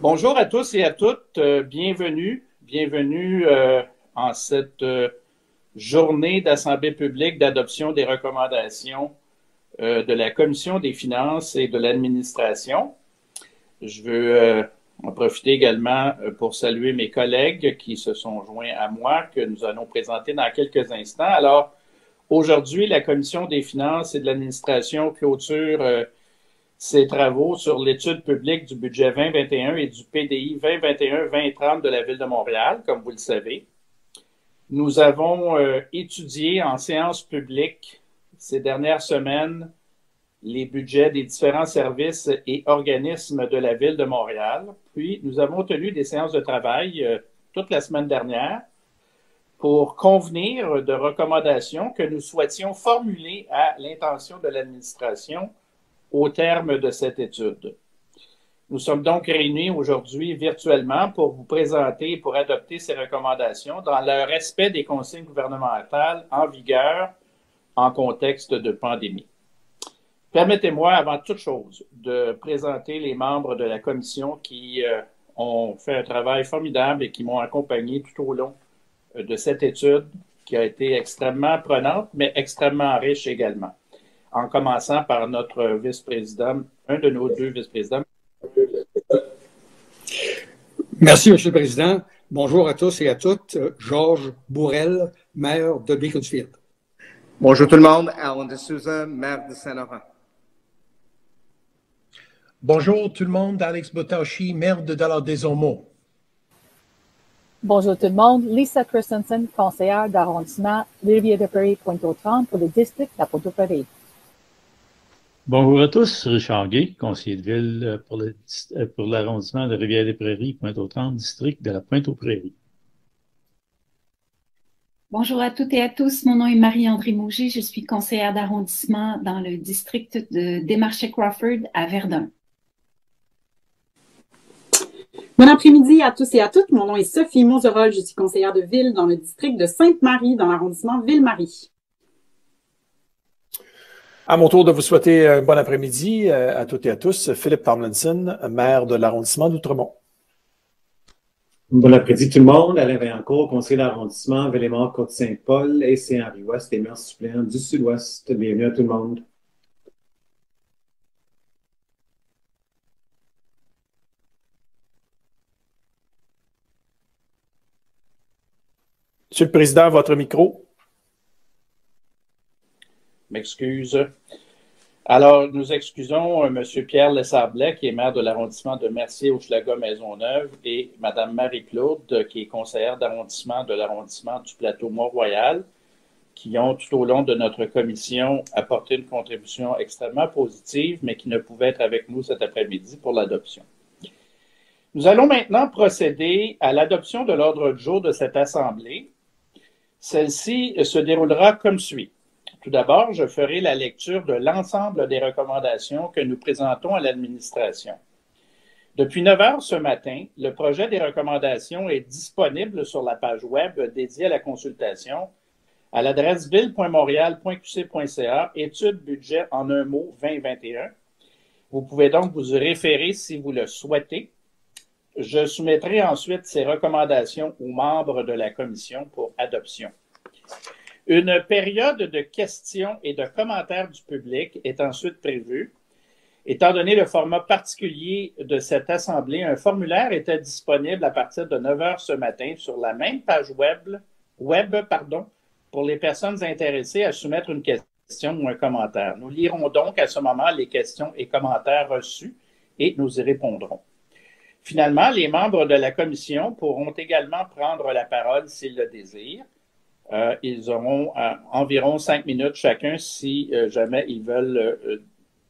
Bonjour à tous et à toutes. Bienvenue en cette journée d'Assemblée publique d'adoption des recommandations de la Commission des finances et de l'administration. Je veux en profiter également pour saluer mes collègues qui se sont joints à moi, que nous allons présenter dans quelques instants. Alors, aujourd'hui, la Commission des finances et de l'administration clôture ses travaux sur l'étude publique du budget 2021 et du PDI 2021-2030 de la Ville de Montréal, comme vous le savez. Nous avons étudié en séance publique ces dernières semaines les budgets des différents services et organismes de la Ville de Montréal. Puis, nous avons tenu des séances de travail toute la semaine dernière pour convenir de recommandations que nous souhaitions formuler à l'intention de l'administration au terme de cette étude. Nous sommes donc réunis aujourd'hui virtuellement pour vous présenter et pour adopter ces recommandations dans le respect des consignes gouvernementales en vigueur en contexte de pandémie. Permettez-moi, avant toute chose, de présenter les membres de la commission qui ont fait un travail formidable et qui m'ont accompagné tout au long de cette étude qui a été extrêmement prenante, mais extrêmement riche également. En commençant par notre vice-président, un de nos deux vice-présidents. Merci, M. le Président. Bonjour à tous et à toutes. Georges Bourrel, maire de Beaconsfield. Bonjour tout le monde. Alan de Souza, maire de Saint-Laurent. Bonjour tout le monde. Alex Botashi, maire de Dollard-des-Ormeaux. Bonjour tout le monde. Lisa Christensen, conseillère d'arrondissement Rivière-de-Prairie-Pointe-aux-Trembles pour le district de la Pointe-aux-Prairies. Bonjour à tous, Richard Gay, conseiller de ville pour l'arrondissement de Rivière-des-Prairies, Pointe-aux-Trembles, district de la Pointe-aux-Prairies. Bonjour à toutes et à tous, mon nom est Marie-André Mauger, je suis conseillère d'arrondissement dans le district de Desmarchais-Crawford à Verdun. Bon après-midi à tous et à toutes, mon nom est Sophie Monzerol, je suis conseillère de ville dans le district de Sainte-Marie dans l'arrondissement Ville-Marie. À mon tour de vous souhaiter un bon après-midi à toutes et à tous. Philippe Tomlinson, maire de l'arrondissement d'Outremont. Bon après-midi tout le monde. Alain Vaillancourt, conseiller d'arrondissement Villemort, Côte-Saint-Paul et Saint-Henri-Ouest et maire suppléant du Sud-Ouest. Bienvenue à tout le monde. Monsieur le Président, votre micro. M'excuse. Alors, nous excusons M. Pierre Lessablet, qui est maire de l'arrondissement de Mercier-Hochelaga-Maisonneuve, et Mme Marie-Claude, qui est conseillère d'arrondissement de l'arrondissement du plateau Mont-Royal, qui ont tout au long de notre commission apporté une contribution extrêmement positive, mais qui ne pouvaient être avec nous cet après-midi pour l'adoption. Nous allons maintenant procéder à l'adoption de l'ordre du jour de cette Assemblée. Celle-ci se déroulera comme suit. Tout d'abord, je ferai la lecture de l'ensemble des recommandations que nous présentons à l'administration. Depuis 9 heures ce matin, le projet des recommandations est disponible sur la page web dédiée à la consultation à l'adresse ville.montréal.qc.ca, étude budget en un mot 2021. Vous pouvez donc vous y référer si vous le souhaitez. Je soumettrai ensuite ces recommandations aux membres de la commission pour adoption. Une période de questions et de commentaires du public est ensuite prévue. Étant donné le format particulier de cette Assemblée, un formulaire était disponible à partir de 9 heures ce matin sur la même page web pour les personnes intéressées à soumettre une question ou un commentaire. Nous lirons donc à ce moment les questions et commentaires reçus et nous y répondrons. Finalement, les membres de la commission pourront également prendre la parole s'ils le désirent. Ils auront environ 5 minutes chacun si jamais ils veulent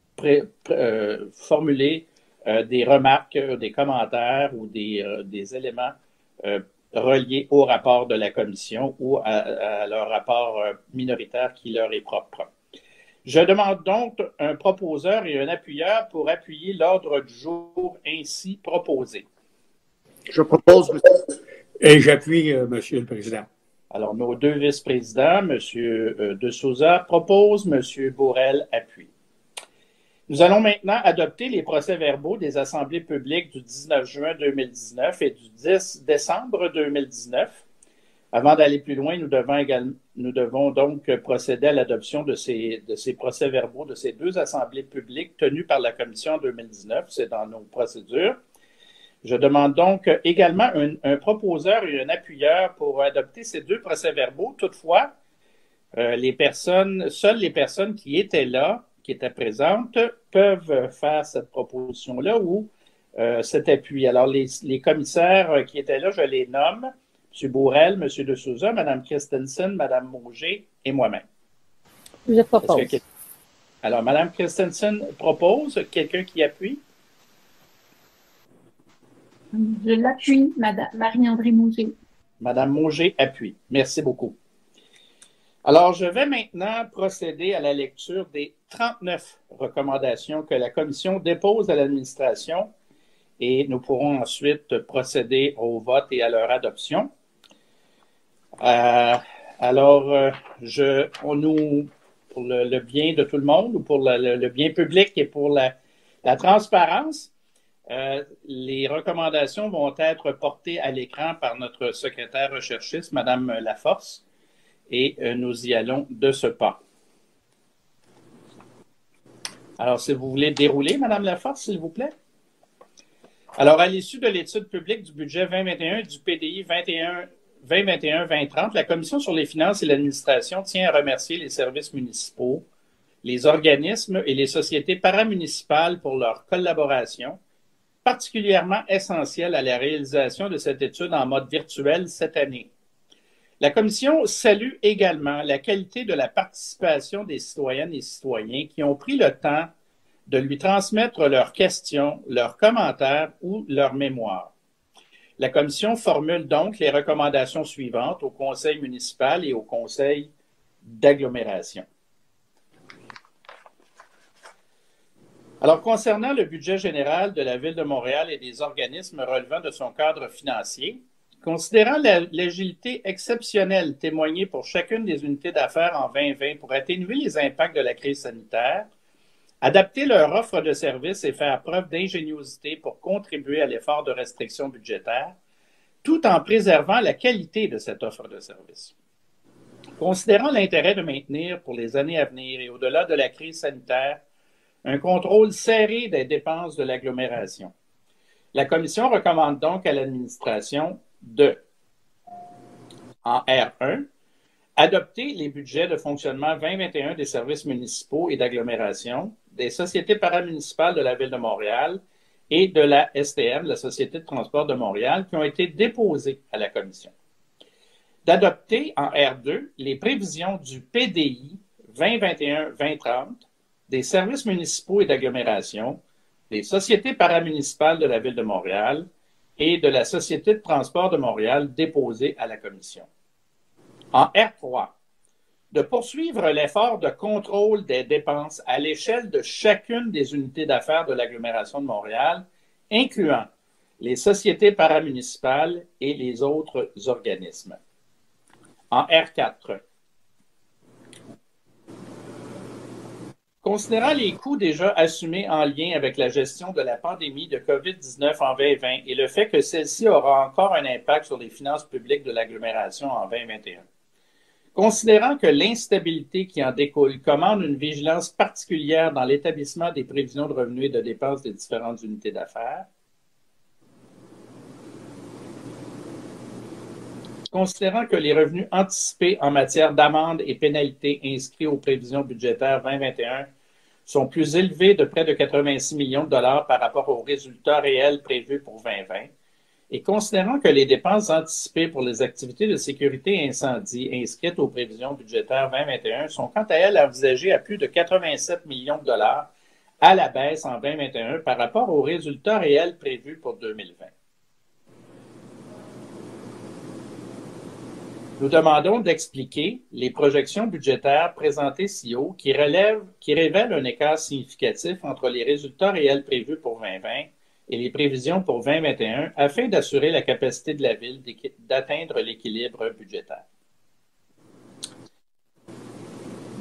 formuler des remarques, des commentaires ou des éléments reliés au rapport de la commission ou à leur rapport minoritaire qui leur est propre. Je demande donc un proposeur et un appuyeur pour appuyer l'ordre du jour ainsi proposé. Je propose, monsieur. Et j'appuie, Monsieur le Président. Alors, nos deux vice-présidents, M. De Souza propose, M. Bourrel appuie. Nous allons maintenant adopter les procès-verbaux des assemblées publiques du 19 juin 2019 et du 10 décembre 2019. Avant d'aller plus loin, nous devons donc procéder à l'adoption de ces procès-verbaux de ces deux assemblées publiques tenues par la Commission en 2019. C'est dans nos procédures. Je demande donc également un proposeur et un appuyeur pour adopter ces deux procès-verbaux. Toutefois, seules les personnes qui étaient là, qui étaient présentes, peuvent faire cette proposition-là ou cet appui. Alors, les commissaires qui étaient là, je les nomme. M. Bourrel, M. De Souza, Mme Christensen, Mme Mauger et moi-même. Je propose. Alors, Mme Christensen propose. Quelqu'un qui appuie? Je l'appuie, Marie-André Mauger. Mme Mauger appuie. Merci beaucoup. Alors, je vais maintenant procéder à la lecture des 39 recommandations que la Commission dépose à l'administration et nous pourrons ensuite procéder au vote et à leur adoption. Pour le bien de tout le monde ou pour le bien public et pour la transparence, les recommandations vont être portées à l'écran par notre secrétaire recherchiste, Mme Laforce, et nous y allons de ce pas. Alors, si vous voulez dérouler, Mme Laforce, s'il vous plaît. Alors, à l'issue de l'étude publique du budget 2021 et du PDI 2021-2030, la Commission sur les finances et l'administration tient à remercier les services municipaux, les organismes et les sociétés paramunicipales pour leur collaboration, particulièrement essentielle à la réalisation de cette étude en mode virtuel cette année. La Commission salue également la qualité de la participation des citoyennes et citoyens qui ont pris le temps de lui transmettre leurs questions, leurs commentaires ou leurs mémoires. La Commission formule donc les recommandations suivantes au Conseil municipal et au Conseil d'agglomération. Alors, concernant le budget général de la Ville de Montréal et des organismes relevant de son cadre financier, considérant l'agilité exceptionnelle témoignée pour chacune des unités d'affaires en 2020 pour atténuer les impacts de la crise sanitaire, adapter leur offre de services et faire preuve d'ingéniosité pour contribuer à l'effort de restriction budgétaire, tout en préservant la qualité de cette offre de services. Considérant l'intérêt de maintenir pour les années à venir et au-delà de la crise sanitaire un contrôle serré des dépenses de l'agglomération, la Commission recommande donc à l'administration de, en R1, adopter les budgets de fonctionnement 2021 des services municipaux et d'agglomération, des sociétés paramunicipales de la Ville de Montréal et de la STM, la Société de transport de Montréal, qui ont été déposés à la Commission. D'adopter en R2 les prévisions du PDI 2021-2030 des services municipaux et d'agglomération, des sociétés paramunicipales de la Ville de Montréal et de la Société de transport de Montréal déposés à la Commission. En R3, de poursuivre l'effort de contrôle des dépenses à l'échelle de chacune des unités d'affaires de l'agglomération de Montréal, incluant les sociétés paramunicipales et les autres organismes. En R4, considérant les coûts déjà assumés en lien avec la gestion de la pandémie de COVID-19 en 2020 et le fait que celle-ci aura encore un impact sur les finances publiques de l'agglomération en 2021, considérant que l'instabilité qui en découle commande une vigilance particulière dans l'établissement des prévisions de revenus et de dépenses des différentes unités d'affaires, considérant que les revenus anticipés en matière d'amendes et pénalités inscrits aux prévisions budgétaires 2021 sont plus élevés de près de 86 millions de dollars par rapport aux résultats réels prévus pour 2020, et considérant que les dépenses anticipées pour les activités de sécurité et incendie inscrites aux prévisions budgétaires 2021 sont quant à elles envisagées à plus de 87 millions de dollars à la baisse en 2021 par rapport aux résultats réels prévus pour 2020. Nous demandons d'expliquer les projections budgétaires présentées ci haut qui révèlent un écart significatif entre les résultats réels prévus pour 2020 et les prévisions pour 2021 afin d'assurer la capacité de la Ville d'atteindre l'équilibre budgétaire.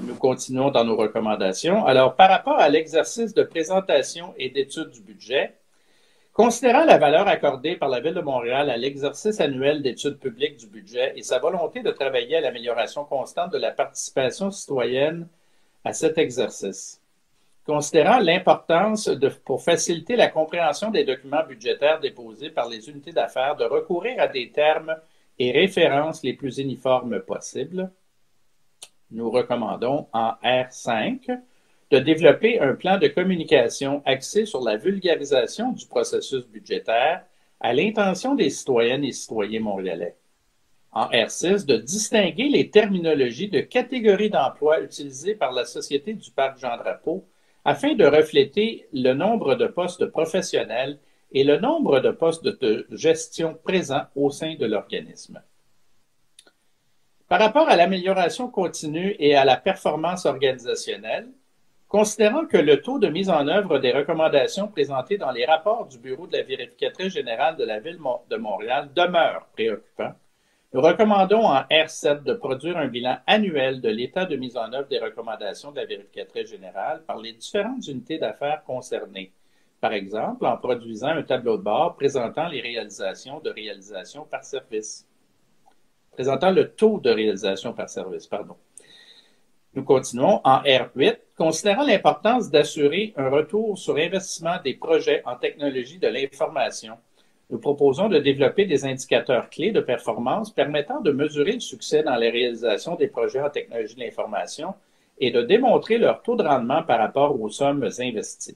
Nous continuons dans nos recommandations. Alors, par rapport à l'exercice de présentation et d'étude du budget, considérant la valeur accordée par la Ville de Montréal à l'exercice annuel d'études publiques du budget et sa volonté de travailler à l'amélioration constante de la participation citoyenne à cet exercice, considérant l'importance pour faciliter la compréhension des documents budgétaires déposés par les unités d'affaires de recourir à des termes et références les plus uniformes possibles, nous recommandons en R5 de développer un plan de communication axé sur la vulgarisation du processus budgétaire à l'intention des citoyennes et citoyens montréalais. En R6, de distinguer les terminologies de catégories d'emplois utilisées par la Société du Parc Jean-Drapeau afin de refléter le nombre de postes professionnels et le nombre de postes de gestion présents au sein de l'organisme. Par rapport à l'amélioration continue et à la performance organisationnelle, considérant que le taux de mise en œuvre des recommandations présentées dans les rapports du Bureau de la vérificatrice générale de la Ville de Montréal demeure préoccupant, nous recommandons en R7 de produire un bilan annuel de l'état de mise en œuvre des recommandations de la vérificatrice générale par les différentes unités d'affaires concernées. Par exemple, en produisant un tableau de bord présentant les réalisations par service. Présentant le taux de réalisation par service, pardon. Nous continuons en R8, considérant l'importance d'assurer un retour sur investissement des projets en technologie de l'information. Nous proposons de développer des indicateurs clés de performance permettant de mesurer le succès dans la réalisation des projets en technologie de l'information et de démontrer leur taux de rendement par rapport aux sommes investies.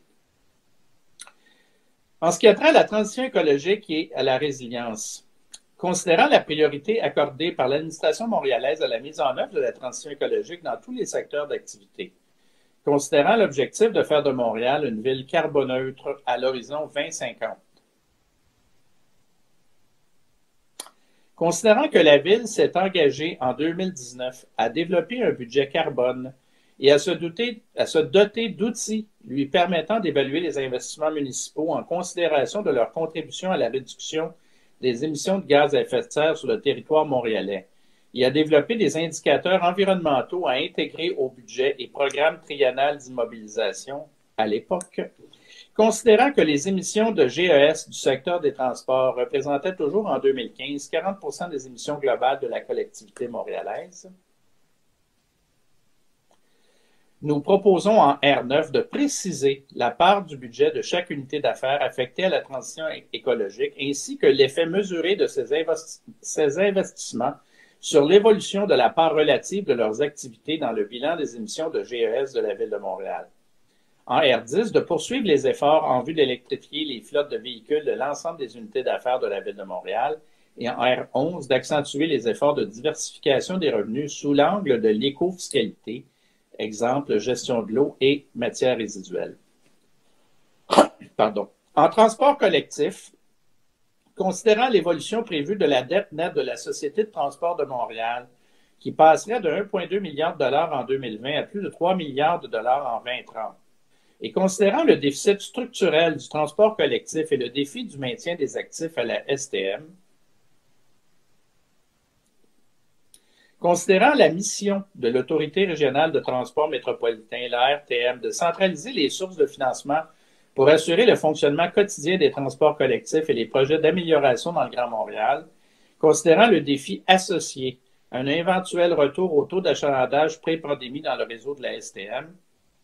En ce qui a trait à la transition écologique et à la résilience, considérant la priorité accordée par l'administration montréalaise à la mise en œuvre de la transition écologique dans tous les secteurs d'activité, considérant l'objectif de faire de Montréal une ville carboneutre à l'horizon 2050, considérant que la Ville s'est engagée en 2019 à développer un budget carbone et à se doter d'outils lui permettant d'évaluer les investissements municipaux en considération de leur contribution à la réduction des émissions de gaz à effet de serre sur le territoire montréalais et à développer des indicateurs environnementaux à intégrer au budget et programme triennal d'immobilisation à l'époque, considérant que les émissions de GES du secteur des transports représentaient toujours en 2015 40 des émissions globales de la collectivité montréalaise. Nous proposons en R9 de préciser la part du budget de chaque unité d'affaires affectée à la transition écologique ainsi que l'effet mesuré de ces investissements sur l'évolution de la part relative de leurs activités dans le bilan des émissions de GES de la Ville de Montréal. En R10, de poursuivre les efforts en vue d'électrifier les flottes de véhicules de l'ensemble des unités d'affaires de la Ville de Montréal et en R11, d'accentuer les efforts de diversification des revenus sous l'angle de l'éco-fiscalité, exemple, gestion de l'eau et matières résiduelles. Pardon. En transport collectif, considérant l'évolution prévue de la dette nette de la Société de transport de Montréal, qui passerait de 1,2 milliard de dollars en 2020 à plus de 3 milliards de dollars en 2030, et considérant le déficit structurel du transport collectif et le défi du maintien des actifs à la STM, considérant la mission de l'Autorité régionale de transport métropolitain, la RTM, de centraliser les sources de financement pour assurer le fonctionnement quotidien des transports collectifs et les projets d'amélioration dans le Grand Montréal, considérant le défi associé à un éventuel retour au taux d'achalandage pré-pandémie dans le réseau de la STM,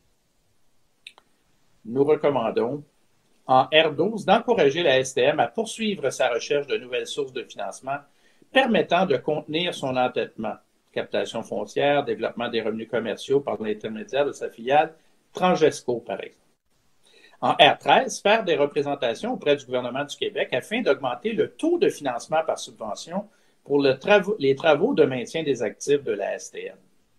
nous recommandons en R12 d'encourager la STM à poursuivre sa recherche de nouvelles sources de financement permettant de contenir son endettement. Captation foncière, développement des revenus commerciaux par l'intermédiaire de sa filiale Transgesco, par exemple. En R13, faire des représentations auprès du gouvernement du Québec afin d'augmenter le taux de financement par subvention pour les travaux de maintien des actifs de la STM.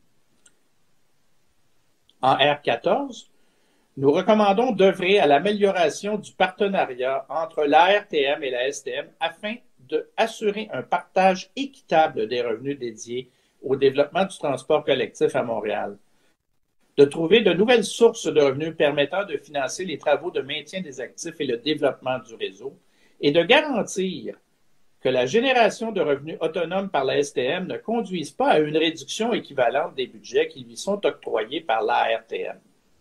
En R14, nous recommandons d'œuvrer à l'amélioration du partenariat entre l'ARTM et la STM afin d'assurer un partage équitable des revenus dédiés au développement du transport collectif à Montréal, de trouver de nouvelles sources de revenus permettant de financer les travaux de maintien des actifs et le développement du réseau, et de garantir que la génération de revenus autonomes par la STM ne conduise pas à une réduction équivalente des budgets qui lui sont octroyés par l'ARTM.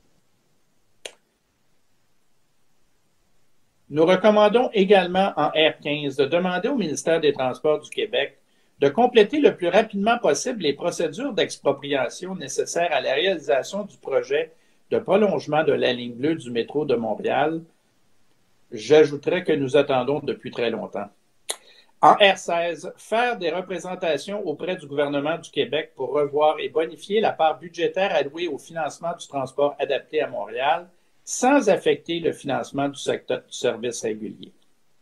Nous recommandons également en R15 de demander au ministère des Transports du Québec de compléter le plus rapidement possible les procédures d'expropriation nécessaires à la réalisation du projet de prolongement de la ligne bleue du métro de Montréal. J'ajouterais que nous attendons depuis très longtemps. En R16, faire des représentations auprès du gouvernement du Québec pour revoir et bonifier la part budgétaire allouée au financement du transport adapté à Montréal sans affecter le financement du secteur du service régulier.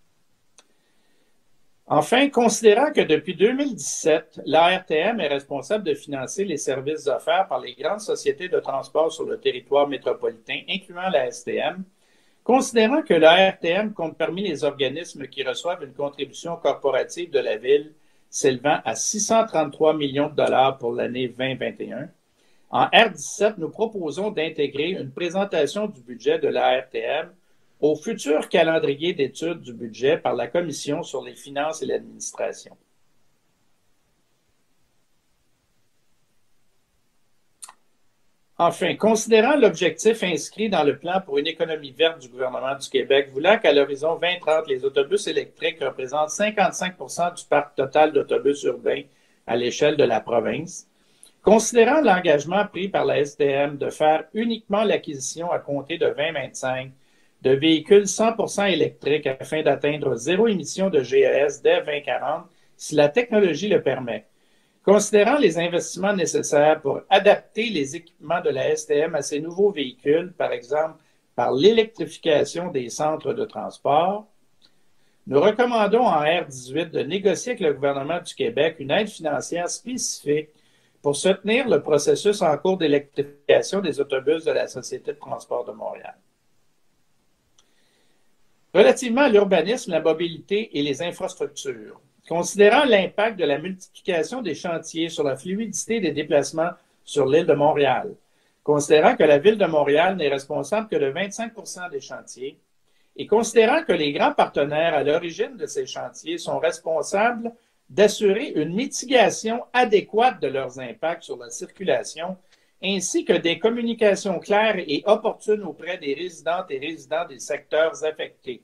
Enfin, considérant que depuis 2017, l'ARTM est responsable de financer les services offerts par les grandes sociétés de transport sur le territoire métropolitain, incluant la STM, considérant que l'ARTM compte parmi les organismes qui reçoivent une contribution corporative de la Ville s'élevant à 633 millions de dollars pour l'année 2021, en R17, nous proposons d'intégrer une présentation du budget de l'ARTM au futur calendrier d'études du budget par la Commission sur les finances et l'administration. Enfin, considérant l'objectif inscrit dans le plan pour une économie verte du gouvernement du Québec, voulant qu'à l'horizon 2030, les autobus électriques représentent 55% du parc total d'autobus urbains à l'échelle de la province, considérant l'engagement pris par la STM de faire uniquement l'acquisition à compter de 2025 de véhicules 100% électriques afin d'atteindre zéro émission de GES dès 2040, si la technologie le permet, considérant les investissements nécessaires pour adapter les équipements de la STM à ces nouveaux véhicules, par exemple par l'électrification des centres de transport, nous recommandons en R18 de négocier avec le gouvernement du Québec une aide financière spécifique pour soutenir le processus en cours d'électrification des autobus de la Société de transport de Montréal. Relativement à l'urbanisme, la mobilité et les infrastructures, considérant l'impact de la multiplication des chantiers sur la fluidité des déplacements sur l'île de Montréal, considérant que la Ville de Montréal n'est responsable que de 25% des chantiers, et considérant que les grands partenaires à l'origine de ces chantiers sont responsables d'assurer une mitigation adéquate de leurs impacts sur la circulation, ainsi que des communications claires et opportunes auprès des résidentes et résidents des secteurs affectés.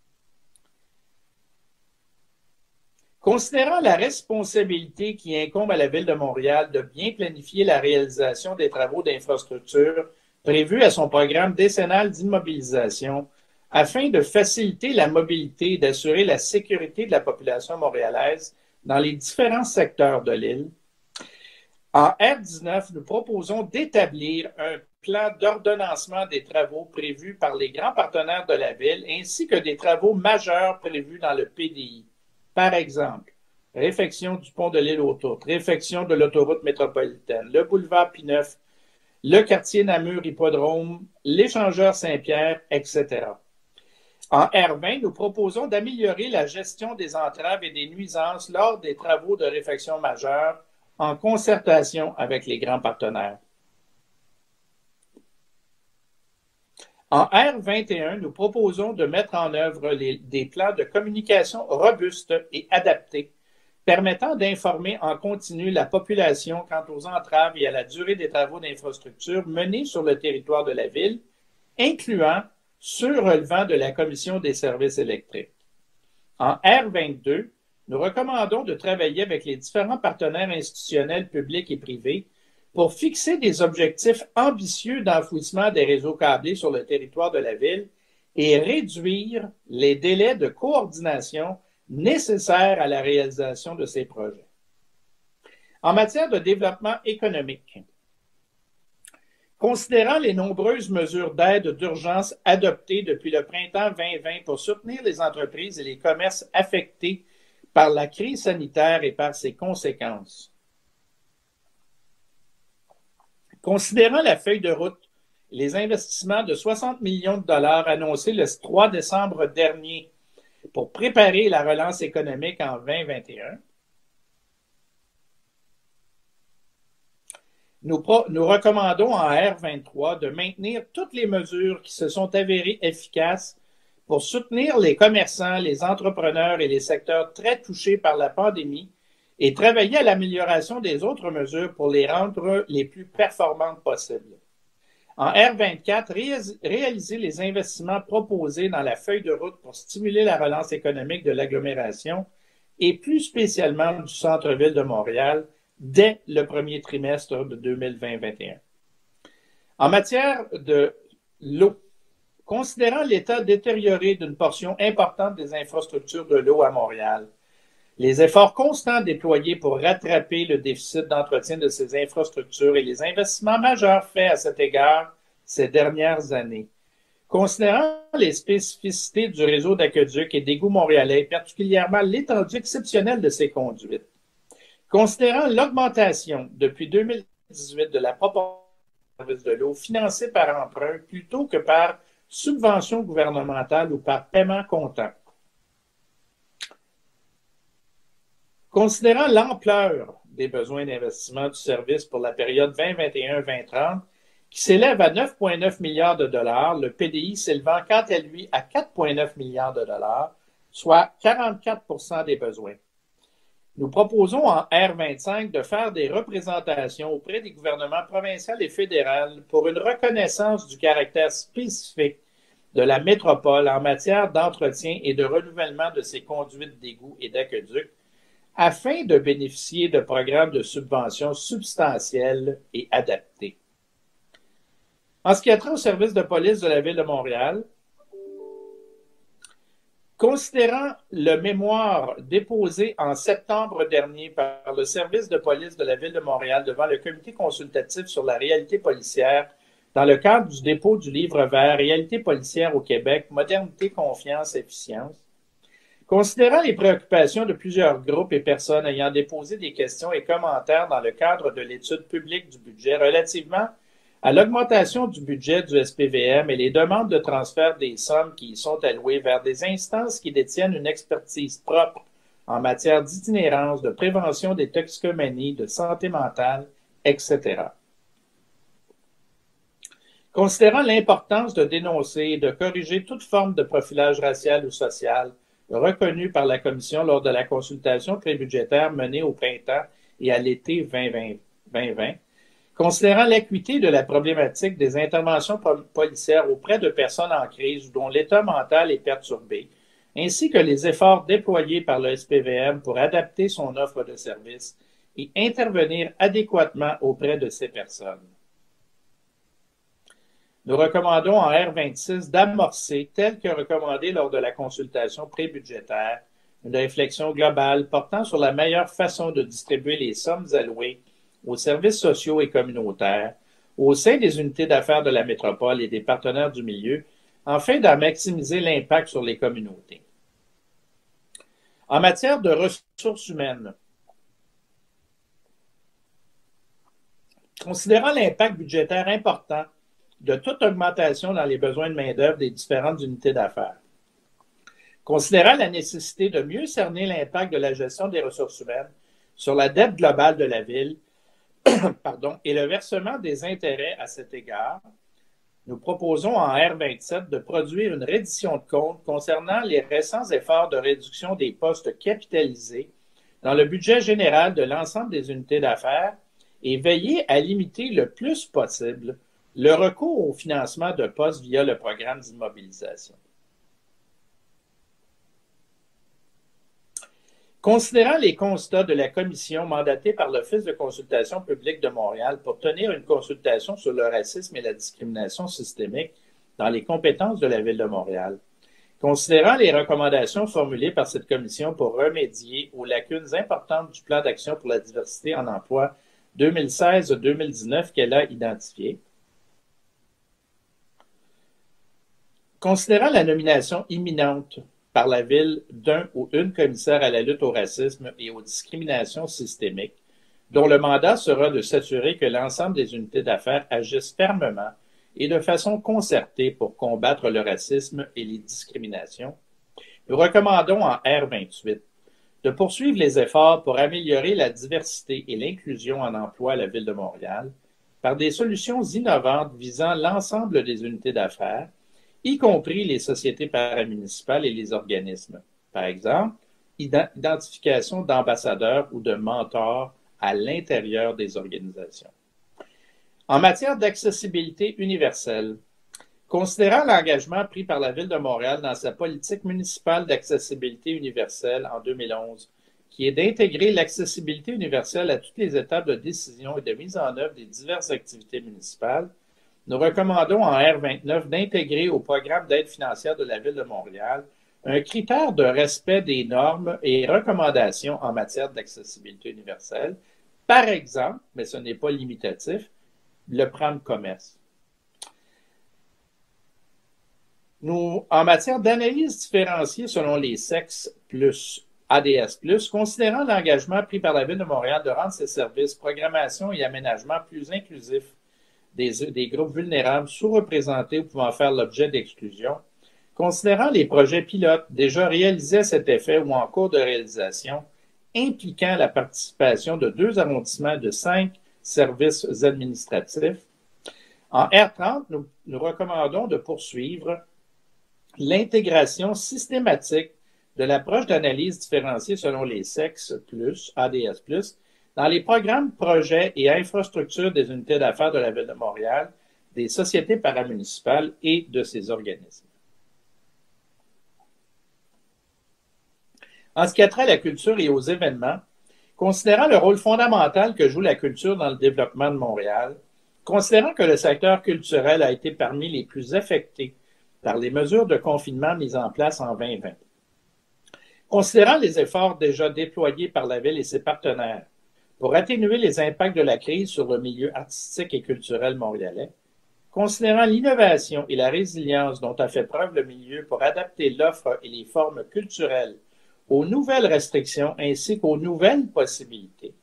Considérant la responsabilité qui incombe à la Ville de Montréal de bien planifier la réalisation des travaux d'infrastructure prévus à son programme décennal d'immobilisation, afin de faciliter la mobilité et d'assurer la sécurité de la population montréalaise dans les différents secteurs de l'île. En R19, nous proposons d'établir un plan d'ordonnancement des travaux prévus par les grands partenaires de la Ville, ainsi que des travaux majeurs prévus dans le PDI. Par exemple, réfection du pont de l'île aux Tourtes, réfection de l'autoroute métropolitaine, le boulevard Pineuf, le quartier Namur-Hippodrome, l'échangeur Saint-Pierre, etc. En R20, nous proposons d'améliorer la gestion des entraves et des nuisances lors des travaux de réfection majeure en concertation avec les grands partenaires. En R21, nous proposons de mettre en œuvre des plans de communication robustes et adaptés, permettant d'informer en continu la population quant aux entraves et à la durée des travaux d'infrastructure menés sur le territoire de la Ville, incluant ceux relevant de la Commission des services électriques. En R22, nous recommandons de travailler avec les différents partenaires institutionnels publics et privés pour fixer des objectifs ambitieux d'enfouissement des réseaux câblés sur le territoire de la Ville et réduire les délais de coordination nécessaires à la réalisation de ces projets. En matière de développement économique, considérant les nombreuses mesures d'aide d'urgence adoptées depuis le printemps 2020 pour soutenir les entreprises et les commerces affectés par la crise sanitaire et par ses conséquences, considérant la feuille de route et les investissements de 60 millions de dollars annoncés le 3 décembre dernier pour préparer la relance économique en 2021, nous recommandons en R23 de maintenir toutes les mesures qui se sont avérées efficaces pour soutenir les commerçants, les entrepreneurs et les secteurs très touchés par la pandémie et travailler à l'amélioration des autres mesures pour les rendre les plus performantes possibles. En R24, réaliser les investissements proposés dans la feuille de route pour stimuler la relance économique de l'agglomération et plus spécialement du centre-ville de Montréal dès le premier trimestre de 2020-21. En matière de l'eau, considérant l'état détérioré d'une portion importante des infrastructures de l'eau à Montréal, les efforts constants déployés pour rattraper le déficit d'entretien de ces infrastructures et les investissements majeurs faits à cet égard ces dernières années. Considérant les spécificités du réseau d'aqueducs et d'égouts montréalais, particulièrement l'étendue exceptionnelle de ces conduites, considérant l'augmentation depuis 2018 de la proportion de services de l'eau financée par emprunt plutôt que par subvention gouvernementale ou par paiement comptant, considérant l'ampleur des besoins d'investissement du service pour la période 2021-2030, qui s'élève à 9,9 milliards de dollars, le PDI s'élevant quant à lui à 4,9 milliards de dollars, soit 44 des besoins. Nous proposons en R25 de faire des représentations auprès des gouvernements provinciaux et fédéraux pour une reconnaissance du caractère spécifique de la métropole en matière d'entretien et de renouvellement de ses conduites d'égouts et d'aqueducs, afin de bénéficier de programmes de subventions substantiels et adaptés. En ce qui a trait au service de police de la Ville de Montréal, considérant le mémoire déposé en septembre dernier par le service de police de la Ville de Montréal devant le comité consultatif sur la réalité policière dans le cadre du dépôt du livre vert « Réalité policière au Québec, modernité, confiance, efficience », considérant les préoccupations de plusieurs groupes et personnes ayant déposé des questions et commentaires dans le cadre de l'étude publique du budget relativement à l'augmentation du budget du SPVM et les demandes de transfert des sommes qui y sont allouées vers des instances qui détiennent une expertise propre en matière d'itinérance, de prévention des toxicomanies, de santé mentale, etc. Considérant l'importance de dénoncer et de corriger toute forme de profilage racial ou social reconnu par la Commission lors de la consultation prébudgétaire menée au printemps et à l'été 2020, considérant l'acuité de la problématique des interventions policières auprès de personnes en crise ou dont l'état mental est perturbé, ainsi que les efforts déployés par le SPVM pour adapter son offre de services et intervenir adéquatement auprès de ces personnes. Nous recommandons en R26 d'amorcer, tel que recommandé lors de la consultation prébudgétaire, une réflexion globale portant sur la meilleure façon de distribuer les sommes allouées aux services sociaux et communautaires, au sein des unités d'affaires de la métropole et des partenaires du milieu, afin d'en maximiser l'impact sur les communautés. En matière de ressources humaines, considérant l'impact budgétaire important de toute augmentation dans les besoins de main-d'œuvre des différentes unités d'affaires, considérant la nécessité de mieux cerner l'impact de la gestion des ressources humaines sur la dette globale de la Ville, et le versement des intérêts à cet égard, nous proposons en R27 de produire une reddition de comptes concernant les récents efforts de réduction des postes capitalisés dans le budget général de l'ensemble des unités d'affaires et veiller à limiter le plus possible le recours au financement de postes via le programme d'immobilisation. Considérant les constats de la commission mandatée par l'Office de consultation publique de Montréal pour tenir une consultation sur le racisme et la discrimination systémique dans les compétences de la Ville de Montréal, considérant les recommandations formulées par cette commission pour remédier aux lacunes importantes du plan d'action pour la diversité en emploi 2016-2019 qu'elle a identifié, considérant la nomination imminente par la Ville d'un ou une commissaire à la lutte au racisme et aux discriminations systémiques, dont le mandat sera de s'assurer que l'ensemble des unités d'affaires agissent fermement et de façon concertée pour combattre le racisme et les discriminations, nous recommandons en R28 de poursuivre les efforts pour améliorer la diversité et l'inclusion en emploi à la Ville de Montréal par des solutions innovantes visant l'ensemble des unités d'affaires y compris les sociétés paramunicipales et les organismes. Par exemple, identification d'ambassadeurs ou de mentors à l'intérieur des organisations. En matière d'accessibilité universelle, considérant l'engagement pris par la Ville de Montréal dans sa politique municipale d'accessibilité universelle en 2011, qui est d'intégrer l'accessibilité universelle à toutes les étapes de décision et de mise en œuvre des diverses activités municipales, nous recommandons en R29 d'intégrer au programme d'aide financière de la Ville de Montréal un critère de respect des normes et recommandations en matière d'accessibilité universelle. Par exemple, mais ce n'est pas limitatif, le plan de commerce. En matière d'analyse différenciée selon les sexes plus ADS+, considérant l'engagement pris par la Ville de Montréal de rendre ses services, programmation et aménagement plus inclusifs des groupes vulnérables sous-représentés ou pouvant faire l'objet d'exclusion, considérant les projets pilotes déjà réalisés à cet effet ou en cours de réalisation, impliquant la participation de 2 arrondissements de 5 services administratifs, en R30, nous recommandons de poursuivre l'intégration systématique de l'approche d'analyse différenciée selon les sexes plus, ADS+, dans les programmes, projets et infrastructures des unités d'affaires de la Ville de Montréal, des sociétés paramunicipales et de ses organismes. En ce qui a trait à la culture et aux événements, considérant le rôle fondamental que joue la culture dans le développement de Montréal, considérant que le secteur culturel a été parmi les plus affectés par les mesures de confinement mises en place en 2020, considérant les efforts déjà déployés par la Ville et ses partenaires pour atténuer les impacts de la crise sur le milieu artistique et culturel montréalais, considérant l'innovation et la résilience dont a fait preuve le milieu pour adapter l'offre et les formes culturelles aux nouvelles restrictions ainsi qu'aux nouvelles possibilités,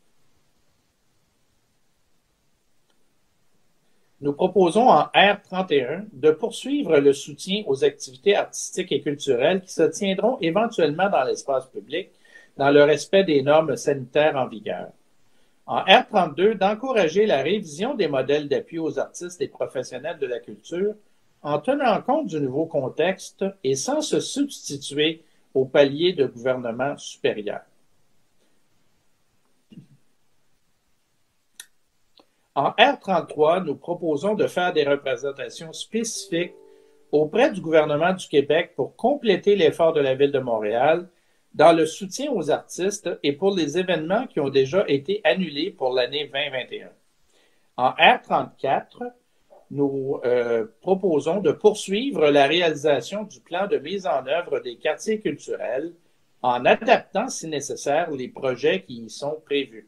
nous proposons en R31 de poursuivre le soutien aux activités artistiques et culturelles qui se tiendront éventuellement dans l'espace public dans le respect des normes sanitaires en vigueur. En R32, d'encourager la révision des modèles d'appui aux artistes et professionnels de la culture en tenant compte du nouveau contexte et sans se substituer au palier de gouvernement supérieur. En R33, nous proposons de faire des représentations spécifiques auprès du gouvernement du Québec pour compléter l'effort de la Ville de Montréal dans le soutien aux artistes et pour les événements qui ont déjà été annulés pour l'année 2021. En R34, nous proposons de poursuivre la réalisation du plan de mise en œuvre des quartiers culturels en adaptant, si nécessaire, les projets qui y sont prévus.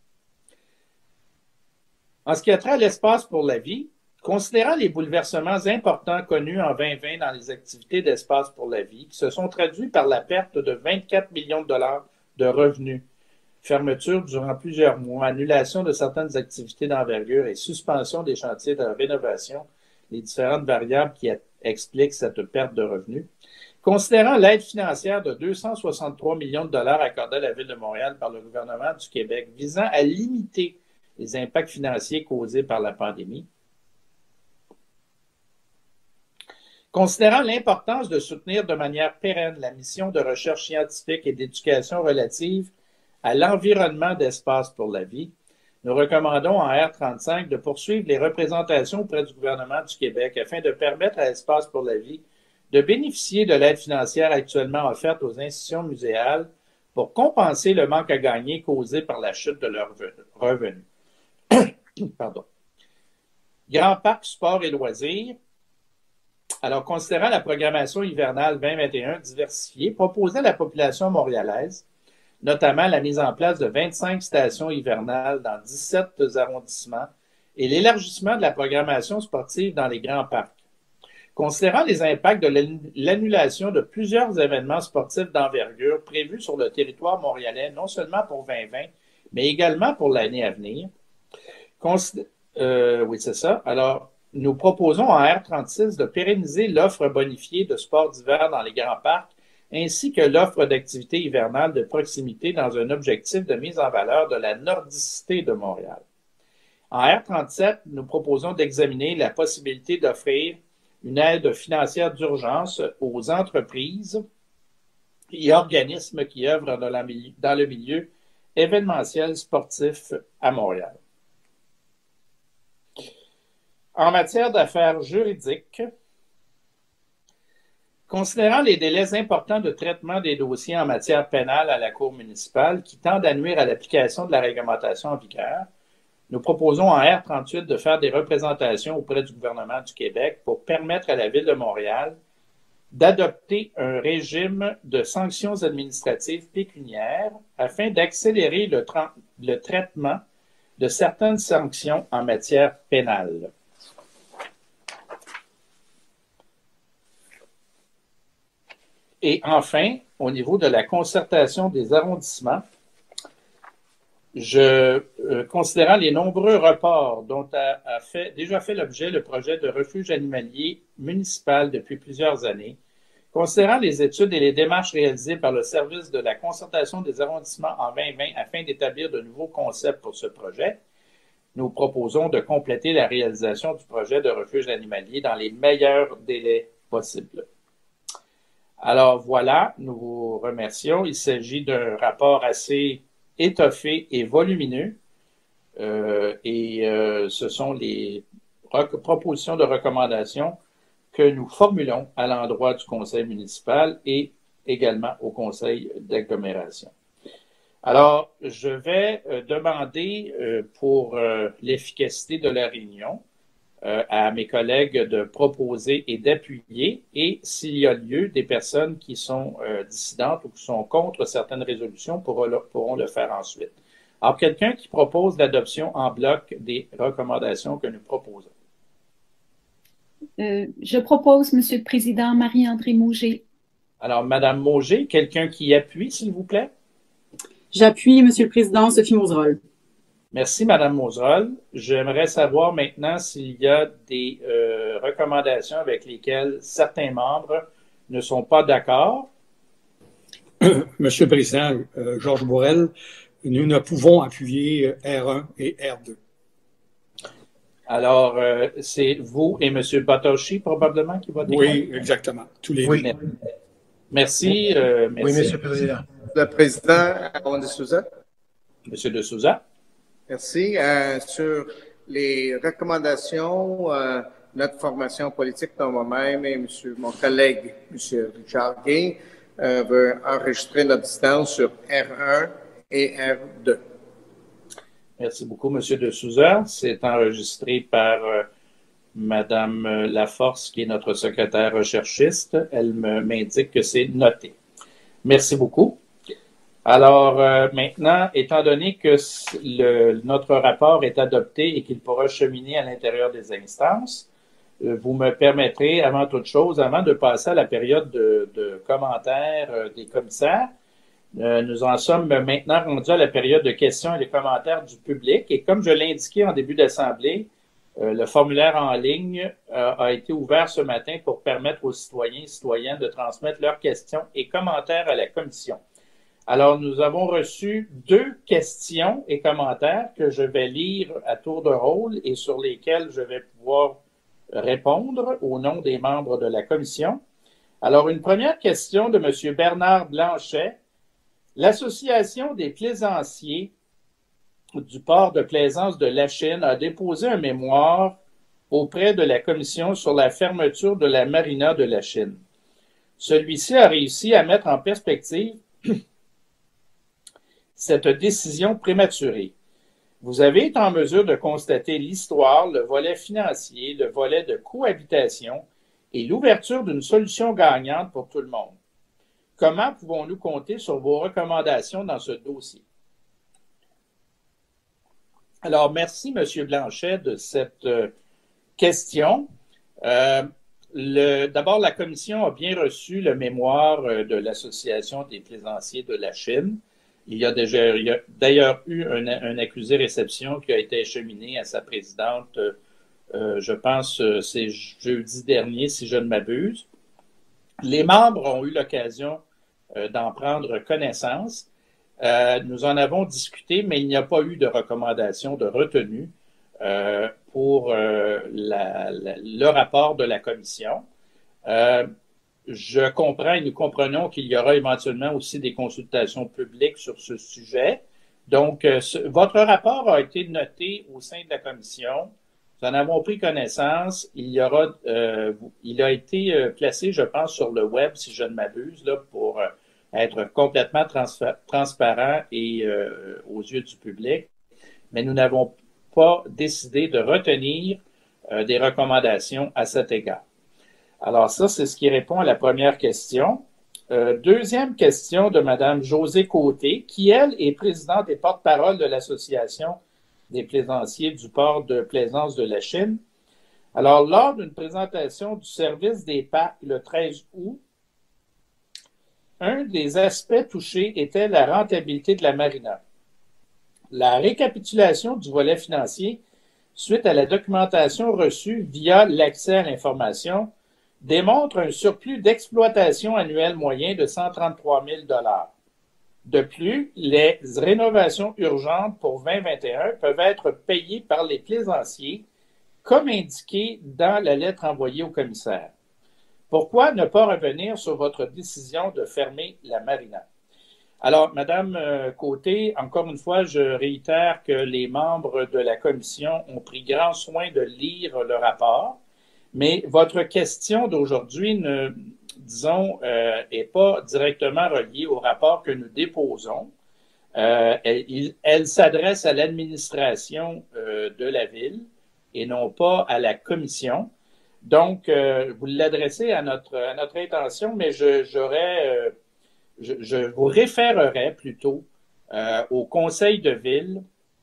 En ce qui a trait à l'espace pour la vie, considérant les bouleversements importants connus en 2020 dans les activités d'espace pour la vie, qui se sont traduits par la perte de 24 millions de dollars de revenus, fermeture durant plusieurs mois, annulation de certaines activités d'envergure et suspension des chantiers de rénovation, les différentes variables qui expliquent cette perte de revenus, considérant l'aide financière de 263 millions de dollars accordée à la Ville de Montréal par le gouvernement du Québec visant à limiter les impacts financiers causés par la pandémie. Considérant l'importance de soutenir de manière pérenne la mission de recherche scientifique et d'éducation relative à l'environnement d'espace pour la vie, nous recommandons en R35 de poursuivre les représentations auprès du gouvernement du Québec afin de permettre à Espace pour la vie de bénéficier de l'aide financière actuellement offerte aux institutions muséales pour compenser le manque à gagner causé par la chute de leurs revenus. Pardon. Grand Parc Sport et Loisirs. Alors, considérant la programmation hivernale 2021 diversifiée proposée à la population montréalaise, notamment la mise en place de 25 stations hivernales dans 17 arrondissements et l'élargissement de la programmation sportive dans les grands parcs. Considérant les impacts de l'annulation de plusieurs événements sportifs d'envergure prévus sur le territoire montréalais, non seulement pour 2020, mais également pour l'année à venir, oui, c'est ça. Alors, nous proposons en R36 de pérenniser l'offre bonifiée de sports d'hiver dans les grands parcs, ainsi que l'offre d'activités hivernales de proximité dans un objectif de mise en valeur de la nordicité de Montréal. En R37, nous proposons d'examiner la possibilité d'offrir une aide financière d'urgence aux entreprises et organismes qui œuvrent dans le milieu événementiel sportif à Montréal. En matière d'affaires juridiques, considérant les délais importants de traitement des dossiers en matière pénale à la Cour municipale qui tendent à nuire à l'application de la réglementation en vigueur, nous proposons en R38 de faire des représentations auprès du gouvernement du Québec pour permettre à la Ville de Montréal d'adopter un régime de sanctions administratives pécuniaires afin d'accélérer le traitement de certaines sanctions en matière pénale. Et enfin, au niveau de la concertation des arrondissements, considérant les nombreux reports dont a déjà fait l'objet le projet de refuge animalier municipal depuis plusieurs années, considérant les études et les démarches réalisées par le service de la concertation des arrondissements en 2020 afin d'établir de nouveaux concepts pour ce projet, nous proposons de compléter la réalisation du projet de refuge animalier dans les meilleurs délais possibles. Alors voilà, nous vous remercions. Il s'agit d'un rapport assez étoffé et volumineux ce sont les propositions de recommandations que nous formulons à l'endroit du conseil municipal et également au conseil d'agglomération. Alors, je vais demander pour l'efficacité de la réunion à mes collègues de proposer et d'appuyer et s'il y a lieu, des personnes qui sont dissidentes ou qui sont contre certaines résolutions pourront le faire ensuite. Alors, quelqu'un qui propose l'adoption en bloc des recommandations que nous proposons. Je propose, Monsieur le Président, Marie-André Mauger. Alors, Madame Mauger, quelqu'un qui appuie, s'il vous plaît? J'appuie, Monsieur le Président, Sophie Mauserol. Merci, Madame Mauserol. J'aimerais savoir maintenant s'il y a des recommandations avec lesquelles certains membres ne sont pas d'accord. Monsieur le Président, Georges Bourrel, nous ne pouvons appuyer R1 et R2. Alors, c'est vous et Monsieur Batoshi probablement qui votez. Oui, exactement. Tous les Oui. deux. Merci. Oui, Monsieur le Président. Le président, Aaron de Souza. Monsieur de Souza. Merci. Sur les recommandations, notre formation politique, moi-même et mon collègue, M. Richard Gay, veut enregistrer notre distance sur R1 et R2. Merci beaucoup, Monsieur de Souza. C'est enregistré par Madame Laforce, qui est notre secrétaire recherchiste. Elle m'indique que c'est noté. Merci beaucoup. Alors, maintenant, étant donné que notre rapport est adopté et qu'il pourra cheminer à l'intérieur des instances, vous me permettrez, avant toute chose, avant de passer à la période de commentaires des commissaires, nous en sommes maintenant rendus à la période de questions et de commentaires du public. Et comme je l'ai indiqué en début d'assemblée, le formulaire en ligne a été ouvert ce matin pour permettre aux citoyens et citoyennes de transmettre leurs questions et commentaires à la commission. Alors, nous avons reçu 2 questions et commentaires que je vais lire à tour de rôle et sur lesquels je vais pouvoir répondre au nom des membres de la commission. Alors, une première question de M. Bernard Blanchet. L'Association des plaisanciers du port de plaisance de Lachine a déposé un mémoire auprès de la commission sur la fermeture de la marina de Lachine. Celui-ci a réussi à mettre en perspective cette décision prématurée. Vous avez été en mesure de constater l'histoire, le volet financier, le volet de cohabitation et l'ouverture d'une solution gagnante pour tout le monde. Comment pouvons-nous compter sur vos recommandations dans ce dossier? Alors, merci, M. Blanchet, de cette question. D'abord, la commission a bien reçu le mémoire de l'Association des plaisanciers de Lachine. Il y a d'ailleurs eu un accusé-réception qui a été acheminé à sa présidente, je pense, c'est jeudi dernier, si je ne m'abuse. Les membres ont eu l'occasion d'en prendre connaissance. Nous en avons discuté, mais il n'y a pas eu de recommandation de retenue pour le rapport de la commission. Je comprends et nous comprenons qu'il y aura éventuellement aussi des consultations publiques sur ce sujet. Donc, votre rapport a été noté au sein de la commission. Nous en avons pris connaissance. Il a été placé, je pense, sur le web, si je ne m'abuse, là, pour être complètement transparent et aux yeux du public. Mais nous n'avons pas décidé de retenir des recommandations à cet égard. Alors ça, c'est ce qui répond à la première question. Deuxième question de Mme Josée Côté, qui, elle, est présidente et porte-parole de l'Association des plaisanciers du port de Plaisance de la Chine. Alors, lors d'une présentation du service des parcs le 13 août, un des aspects touchés était la rentabilité de la marina. La récapitulation du volet financier, suite à la documentation reçue via l'accès à l'information, démontre un surplus d'exploitation annuel moyen de 133 000 $. De plus, les rénovations urgentes pour 2021 peuvent être payées par les plaisanciers, comme indiqué dans la lettre envoyée au commissaire. Pourquoi ne pas revenir sur votre décision de fermer la marina? Alors, Madame Côté, encore une fois, je réitère que les membres de la commission ont pris grand soin de lire le rapport, mais votre question d'aujourd'hui est pas directement reliée au rapport que nous déposons. Elle s'adresse à l'administration de la Ville et non pas à la commission. Donc, vous l'adressez à notre intention, mais je vous référerai plutôt au conseil de ville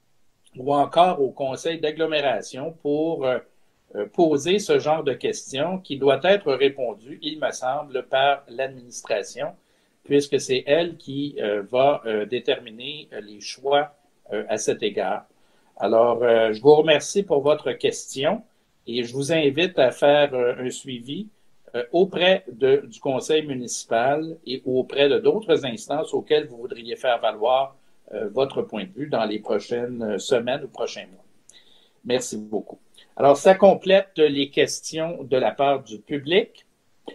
ou encore au conseil d'agglomération pour poser ce genre de questions qui doit être répondu, il me semble, par l'administration, puisque c'est elle qui va déterminer les choix à cet égard. Alors, je vous remercie pour votre question et je vous invite à faire un suivi auprès du conseil municipal et auprès de d'autres instances auxquelles vous voudriez faire valoir votre point de vue dans les prochaines semaines ou prochains mois. Merci beaucoup. Alors, ça complète les questions de la part du public.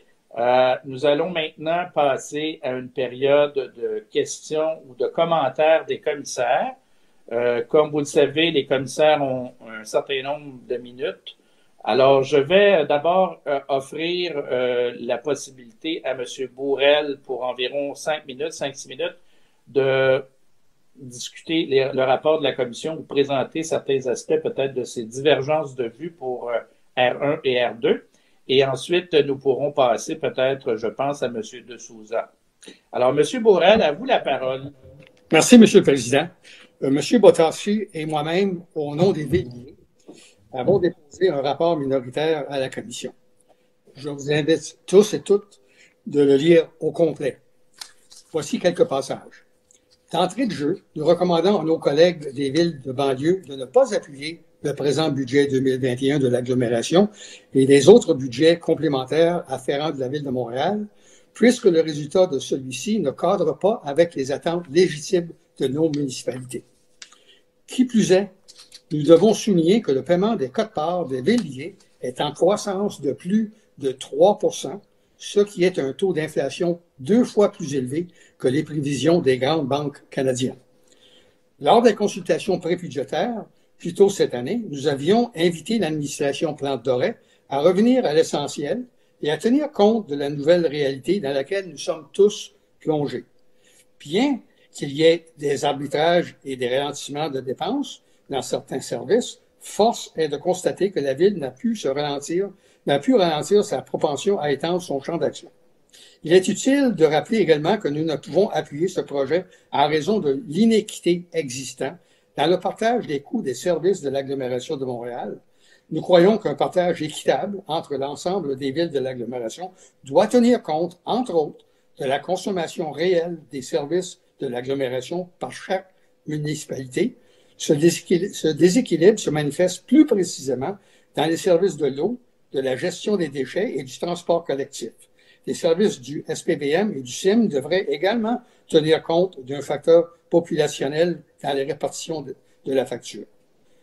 Nous allons maintenant passer à une période de questions ou de commentaires des commissaires. Comme vous le savez, les commissaires ont un certain nombre de minutes. Alors, je vais d'abord offrir la possibilité à M. Bourrel pour environ 5-6 minutes de discuter le rapport de la commission ou présenter certains aspects peut-être de ces divergences de vues pour R1 et R2. Et ensuite, nous pourrons passer peut-être, je pense, à M. De Souza. Alors, M. Bourrel, à vous la parole. Merci, M. le Président. M. Botassi et moi-même, au nom des villes, avons déposé un rapport minoritaire à la commission. Je vous invite tous et toutes de le lire au complet. Voici quelques passages. D'entrée de jeu, nous recommandons à nos collègues des villes de banlieue de ne pas appuyer le présent budget 2021 de l'agglomération et des autres budgets complémentaires afférents de la Ville de Montréal, puisque le résultat de celui-ci ne cadre pas avec les attentes légitimes de nos municipalités. Qui plus est, nous devons souligner que le paiement des quotes-parts des villes liées est en croissance de plus de 3 %, ce qui est un taux d'inflation 2 fois plus élevé que les prévisions des grandes banques canadiennes. Lors des consultations prébudgétaires, plus tôt cette année, nous avions invité l'administration Plante-Doré à revenir à l'essentiel et à tenir compte de la nouvelle réalité dans laquelle nous sommes tous plongés. Bien qu'il y ait des arbitrages et des ralentissements de dépenses dans certains services, force est de constater que la Ville n'a pu ralentir sa propension à étendre son champ d'action. Il est utile de rappeler également que nous ne pouvons appuyer ce projet en raison de l'inéquité existante dans le partage des coûts des services de l'agglomération de Montréal. Nous croyons qu'un partage équitable entre l'ensemble des villes de l'agglomération doit tenir compte, entre autres, de la consommation réelle des services de l'agglomération par chaque municipalité. Ce déséquilibre se manifeste plus précisément dans les services de l'eau, de la gestion des déchets et du transport collectif. Les services du SPVM et du CIM devraient également tenir compte d'un facteur populationnel dans la répartition de la facture.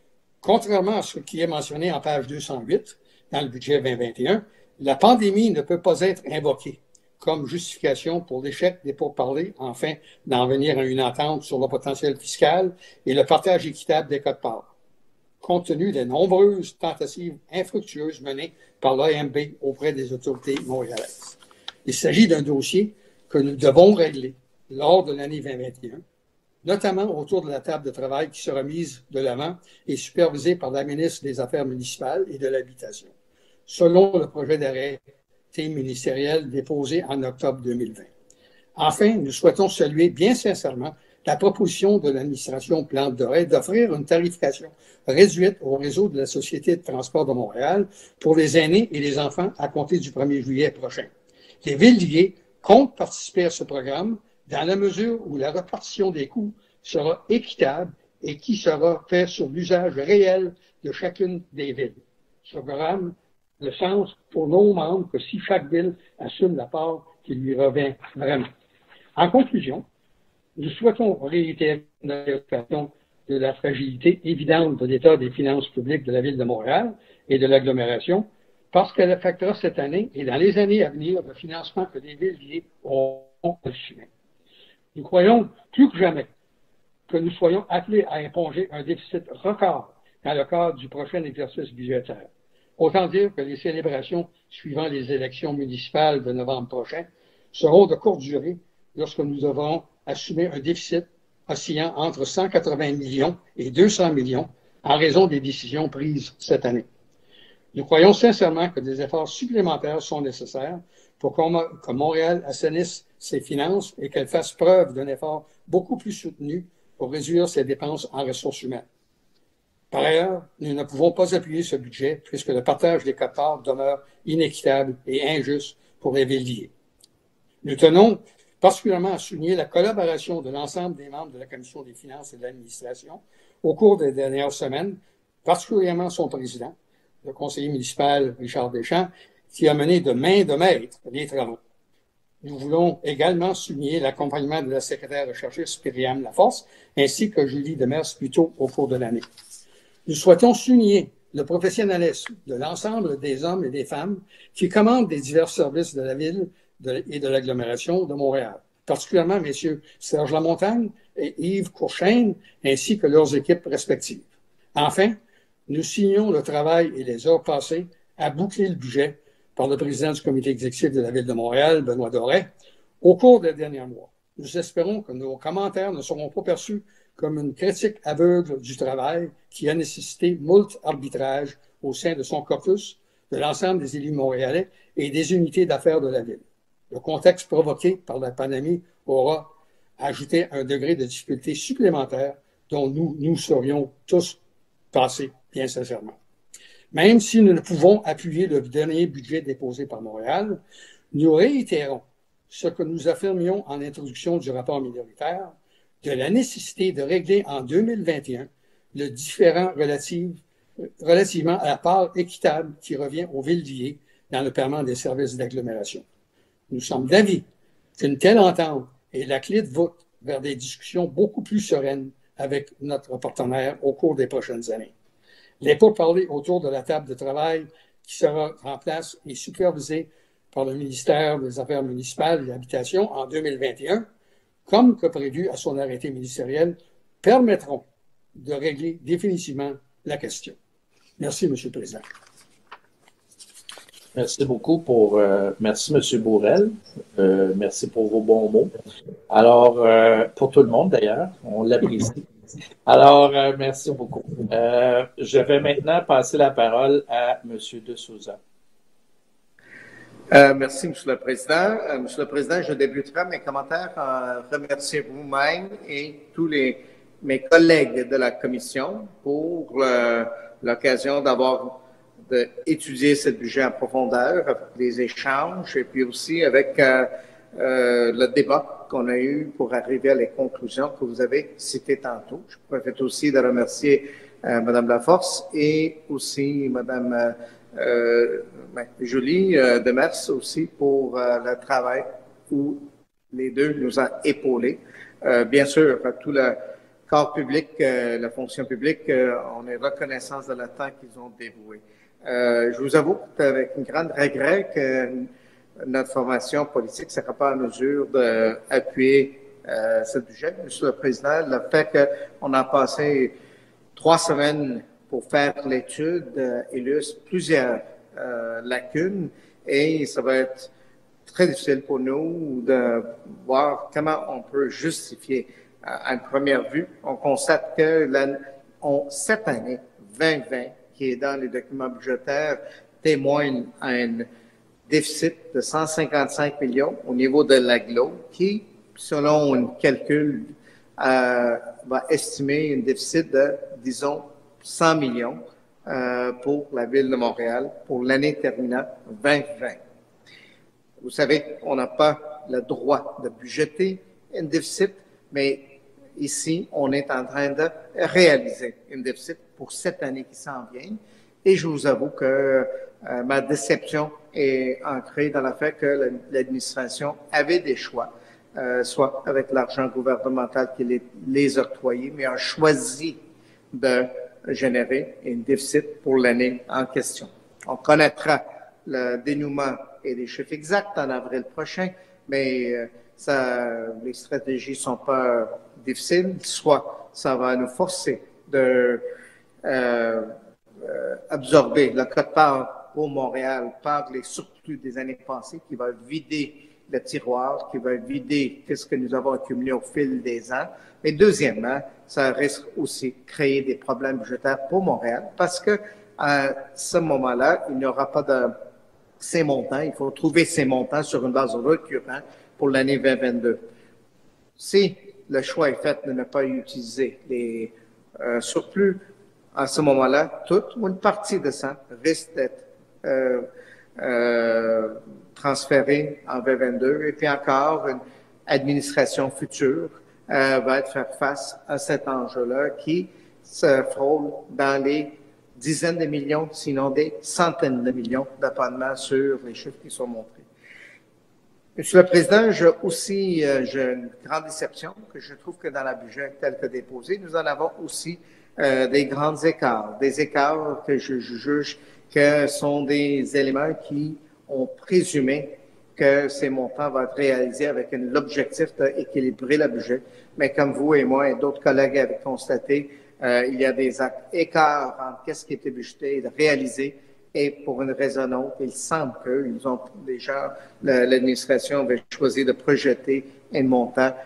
Contrairement à ce qui est mentionné en page 208 dans le budget 2021, la pandémie ne peut pas être invoquée comme justification pour l'échec des pourparlers, afin d'en venir à une entente sur le potentiel fiscal et le partage équitable des quotes-parts, compte tenu des nombreuses tentatives infructueuses menées par l'AMB auprès des autorités montréalaises. Il s'agit d'un dossier que nous devons régler lors de l'année 2021, notamment autour de la table de travail qui sera mise de l'avant et supervisée par la ministre des Affaires municipales et de l'Habitation, selon le projet d'arrêté ministériel déposé en octobre 2020. Enfin, nous souhaitons saluer bien sincèrement la proposition de l'administration Plante Doré d'offrir une tarification réduite au réseau de la Société de transport de Montréal pour les aînés et les enfants à compter du 1er juillet prochain. Les villes liées comptent participer à ce programme dans la mesure où la répartition des coûts sera équitable et qui sera fait sur l'usage réel de chacune des villes. Ce programme le sens pour nos membres que si chaque ville assume la part qui lui revient vraiment. En conclusion, nous souhaitons réitérer notre question de la fragilité évidente de l'état des finances publiques de la Ville de Montréal et de l'agglomération parce qu'elle affectera cette année et dans les années à venir le financement que les villes liées auront assumé. Nous croyons plus que jamais que nous soyons appelés à imposer un déficit record dans le cadre du prochain exercice budgétaire. Autant dire que les célébrations suivant les élections municipales de novembre prochain seront de courte durée lorsque nous devrons assumer un déficit oscillant entre 180 millions et 200 millions en raison des décisions prises cette année. Nous croyons sincèrement que des efforts supplémentaires sont nécessaires pour que Montréal assainisse ses finances et qu'elle fasse preuve d'un effort beaucoup plus soutenu pour réduire ses dépenses en ressources humaines. Par ailleurs, nous ne pouvons pas appuyer ce budget puisque le partage des quotes-parts demeure inéquitable et injuste pour les villes liées. Nous tenons particulièrement à souligner la collaboration de l'ensemble des membres de la Commission des finances et de l'administration au cours des dernières semaines, particulièrement son président, le conseiller municipal Richard Deschamps, qui a mené de main de maître les travaux. Nous voulons également souligner l'accompagnement de la secrétaire recherchiste Spiriam Laforce ainsi que Julie Demers plus tôt au cours de l'année. Nous souhaitons souligner le professionnalisme de l'ensemble des hommes et des femmes qui commandent des divers services de la ville et de l'agglomération de Montréal, particulièrement messieurs Serge Lamontagne et Yves Courchaine, ainsi que leurs équipes respectives. Enfin, nous signons le travail et les heures passées à boucler le budget par le président du comité exécutif de la Ville de Montréal, Benoît Doré, au cours des derniers mois. Nous espérons que nos commentaires ne seront pas perçus comme une critique aveugle du travail qui a nécessité moult arbitrages au sein de son corpus, de l'ensemble des élus montréalais et des unités d'affaires de la Ville. Le contexte provoqué par la pandémie aura ajouté un degré de difficulté supplémentaire dont nous serions tous passés, bien sincèrement. Même si nous ne pouvons appuyer le dernier budget déposé par Montréal, nous réitérons ce que nous affirmions en introduction du rapport minoritaire, de la nécessité de régler en 2021 le différend relativement à la part équitable qui revient aux villes liées dans le paiement des services d'agglomération. Nous sommes d'avis qu'une telle entente est la clé de voûte vers des discussions beaucoup plus sereines avec notre partenaire au cours des prochaines années. Les pourparlers autour de la table de travail qui sera en place et supervisée par le ministère des Affaires municipales et de l'Habitation en 2021, comme que prévu à son arrêté ministériel, permettront de régler définitivement la question. Merci, M. le Président. Merci beaucoup merci, M. Bourrel. Merci pour vos bons mots. Alors, pour tout le monde d'ailleurs, on l'apprécie. Alors, merci beaucoup. Je vais maintenant passer la parole à M. De Souza. Merci, M. le Président. Monsieur le Président, je débuterai mes commentaires en remerciant vous-même et tous mes collègues de la Commission pour l'occasion d'avoir étudié ce budget en profondeur, avec les échanges et puis aussi avec le débat qu'on a eu pour arriver à les conclusions que vous avez citées tantôt. Je profite aussi de remercier Mme Laforce et aussi Mme Julie Demers aussi pour le travail où les deux nous ont épaulés. Bien sûr, tout corps public, la fonction publique, on est reconnaissant de le temps qu'ils ont dévoué. Je vous avoue avec un grand regret que notre formation politique ne sera pas en mesure d'appuyer ce budget. Monsieur le Président, le fait qu'on a passé 3 semaines pour faire l'étude illustre plusieurs lacunes et ça va être très difficile pour nous de voir comment on peut justifier. À une première vue, on constate que cette année, 2020, qui est dans les documents budgétaires, témoigne à un déficit de 155 millions au niveau de l'aglo, qui, selon un calcul, va estimer un déficit de, disons, 100 millions pour la Ville de Montréal pour l'année terminant 2020. Vous savez, on n'a pas le droit de budgéter un déficit, mais ici, on est en train de réaliser un déficit pour cette année qui s'en vient. Et je vous avoue que ma déception est ancrée dans le fait que l'administration avait des choix, soit avec l'argent gouvernemental qui les octroyait, mais a choisi de générer un déficit pour l'année en question. On connaîtra le dénouement et les chiffres exacts en avril prochain, mais les stratégies sont pas difficiles. Soit ça va nous forcer de absorber le quote-part pour Montréal par les surplus des années passées, qui va vider le tiroir, qui va vider ce que nous avons accumulé au fil des ans. Et deuxièmement, ça risque aussi de créer des problèmes budgétaires pour Montréal parce que à ce moment-là, il n'y aura pas de ces montants. Il faut trouver ces montants sur une base récurrente pour l'année 2022. Si le choix est fait de ne pas utiliser les surplus, à ce moment-là, toute ou une partie de ça risque d'être transférée en 2022. Et puis encore, une administration future va être faire face à cet enjeu-là qui se frôle dans les dizaines de millions, sinon des centaines de millions, dépendamment sur les chiffres qui sont montrés. Monsieur le Président, j'ai une grande déception que je trouve que dans la budget tel que déposé, nous en avons aussi des grands écarts, des écarts que je juge que sont des éléments qui ont présumé que ces montants vont être réalisés avec l'objectif d'équilibrer le budget. Mais comme vous et moi et d'autres collègues avaient constaté, il y a des écarts entre ce qui était budgété et réalisé. Et pour une raison ou autre, il semble qu'ils ont déjà, l'administration avait choisi de projeter un montant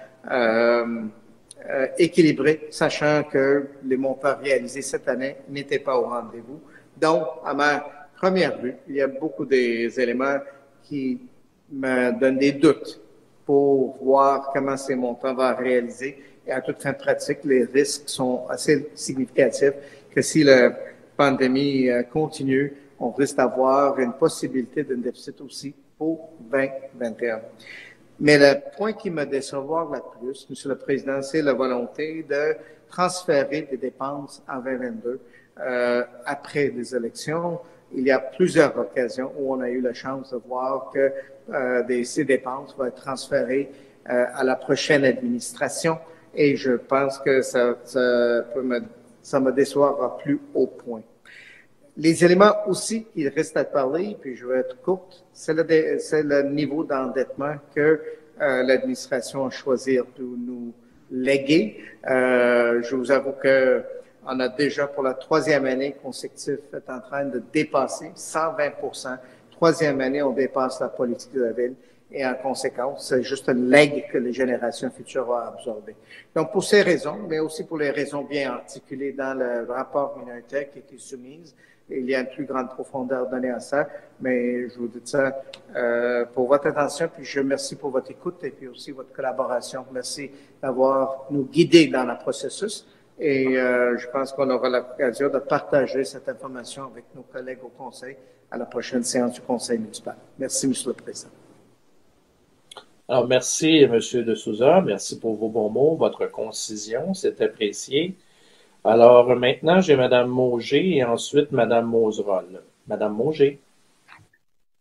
équilibré, sachant que les montants réalisés cette année n'étaient pas au rendez-vous. Donc, à ma première vue, il y a beaucoup des éléments qui me donnent des doutes pour voir comment ces montants vont réaliser. Et à toute fin pratique, les risques sont assez significatifs que si la pandémie continue, on risque d'avoir une possibilité d'un déficit aussi pour 2021. Mais le point qui me décevoir le plus, Monsieur le Président, c'est la volonté de transférer des dépenses en 2022 après les élections. Il y a plusieurs occasions où on a eu la chance de voir que ces dépenses vont être transférées à la prochaine administration et je pense que ça me décevra plus au point. Les éléments aussi qui restent à parler, puis je vais être courte, c'est le niveau d'endettement que l'administration a choisi de nous léguer. Je vous avoue que on a déjà pour la 3e année consécutive est en train de dépasser 120%. 3e année, on dépasse la politique de la ville et en conséquence, c'est juste une legs que les générations futures vont absorber. Donc, pour ces raisons, mais aussi pour les raisons bien articulées dans le rapport minoritaire qui a été soumise, il y a une plus grande profondeur donnée à ça, mais je vous dis ça pour votre attention, puis je remercie pour votre écoute et puis aussi votre collaboration. Merci d'avoir nous guidés dans le processus et je pense qu'on aura l'occasion de partager cette information avec nos collègues au Conseil à la prochaine séance du Conseil municipal. Merci, Monsieur le Président. Alors, merci, M. de Souza. Merci pour vos bons mots, votre concision, c'est apprécié. Alors, maintenant, j'ai Mme Mauger et ensuite Mme Mauserol. Mme Mauger.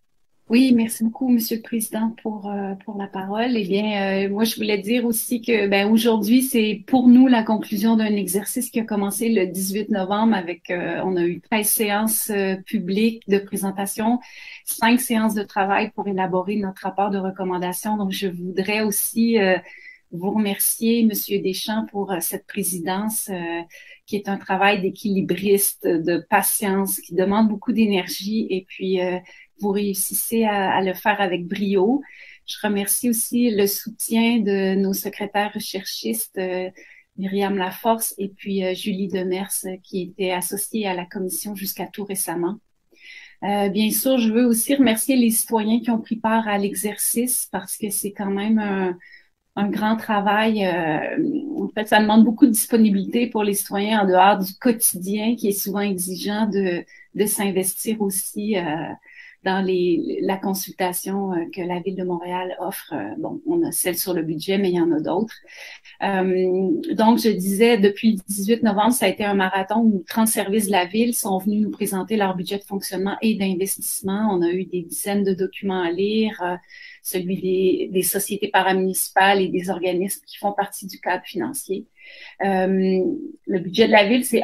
Oui, merci beaucoup, Monsieur le Président, pour la parole. Eh bien, moi, je voulais dire aussi que aujourd'hui, c'est pour nous la conclusion d'un exercice qui a commencé le 18 novembre avec, on a eu 13 séances publiques de présentation, 5 séances de travail pour élaborer notre rapport de recommandation. Donc, je voudrais aussi vous remercier, Monsieur Deschamps, pour cette présidence qui est un travail d'équilibriste, de patience, qui demande beaucoup d'énergie et puis vous réussissez à le faire avec brio. Je remercie aussi le soutien de nos secrétaires recherchistes, Myriam Laforce et puis Julie Demers, qui était associée à la commission jusqu'à tout récemment. Bien sûr, je veux aussi remercier les citoyens qui ont pris part à l'exercice parce que c'est quand même un grand travail. En fait, ça demande beaucoup de disponibilité pour les citoyens en dehors du quotidien qui est souvent exigeant de s'investir aussi dans la consultation que la Ville de Montréal offre. Bon, on a celle sur le budget, mais il y en a d'autres. Donc, je disais, depuis le 18 novembre, ça a été un marathon où 30 services de la Ville sont venus nous présenter leur budget de fonctionnement et d'investissement. On a eu des dizaines de documents à lire, celui des sociétés paramunicipales et des organismes qui font partie du cadre financier. Le budget de la Ville, c'est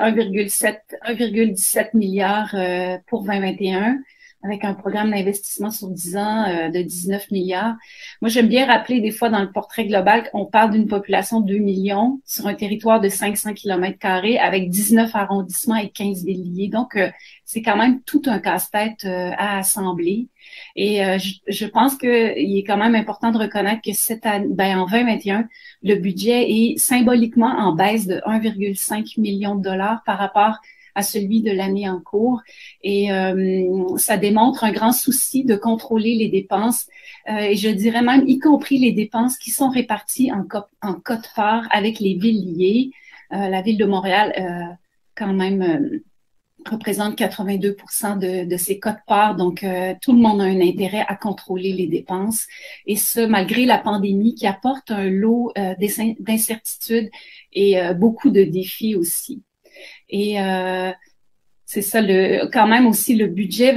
1,17 milliard pour 2021. Avec un programme d'investissement sur 10 ans de 19 milliards. Moi, j'aime bien rappeler des fois dans le portrait global qu'on parle d'une population de 2 millions sur un territoire de 500 km² avec 19 arrondissements et 15 villes liées. Donc, c'est quand même tout un casse-tête à assembler. Et je pense qu'il est quand même important de reconnaître que cette année, en 2021, le budget est symboliquement en baisse de 1,5 million de dollars par rapport à celui de l'année en cours. Et ça démontre un grand souci de contrôler les dépenses, et je dirais même y compris les dépenses qui sont réparties en quote-part avec les villes liées. La Ville de Montréal, quand même, représente 82% de ces quote-parts, donc tout le monde a un intérêt à contrôler les dépenses, et ce, malgré la pandémie qui apporte un lot d'incertitudes et beaucoup de défis aussi. Et c'est ça, quand même aussi le budget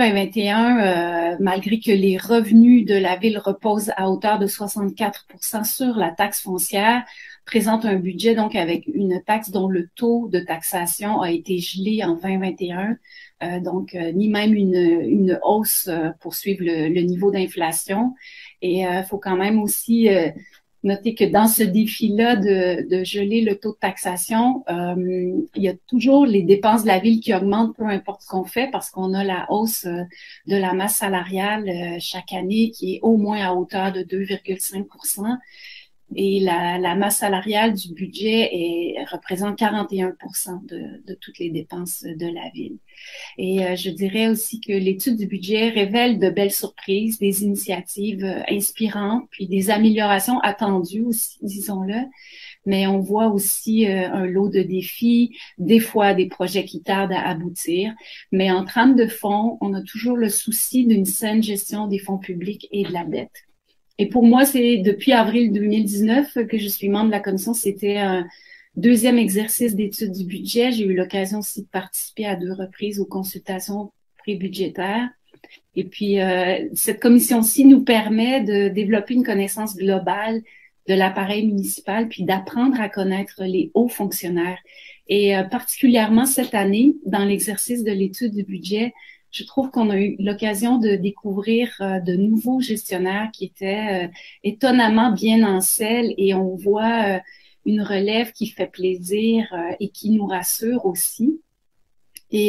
2021, malgré que les revenus de la Ville reposent à hauteur de 64% sur la taxe foncière, présente un budget donc avec une taxe dont le taux de taxation a été gelé en 2021, donc ni même une hausse pour suivre le niveau d'inflation. Et il faut quand même aussi notez que dans ce défi-là de geler le taux de taxation, il y a toujours les dépenses de la Ville qui augmentent, peu importe ce qu'on fait, parce qu'on a la hausse de la masse salariale chaque année qui est au moins à hauteur de 2,5%. Et la masse salariale du budget représente 41% de toutes les dépenses de la Ville. Et je dirais aussi que l'étude du budget révèle de belles surprises, des initiatives inspirantes, puis des améliorations attendues aussi, disons-le. Mais on voit aussi un lot de défis, des fois des projets qui tardent à aboutir. Mais en trame de fond, on a toujours le souci d'une saine gestion des fonds publics et de la dette. Et pour moi, c'est depuis avril 2019 que je suis membre de la commission. C'était un deuxième exercice d'étude du budget. J'ai eu l'occasion aussi de participer à 2 reprises aux consultations pré-budgétaires. Et puis, cette commission-ci nous permet de développer une connaissance globale de l'appareil municipal, puis d'apprendre à connaître les hauts fonctionnaires. Et particulièrement cette année, dans l'exercice de l'étude du budget, je trouve qu'on a eu l'occasion de découvrir de nouveaux gestionnaires qui étaient étonnamment bien en selle, et on voit une relève qui fait plaisir et qui nous rassure aussi. Et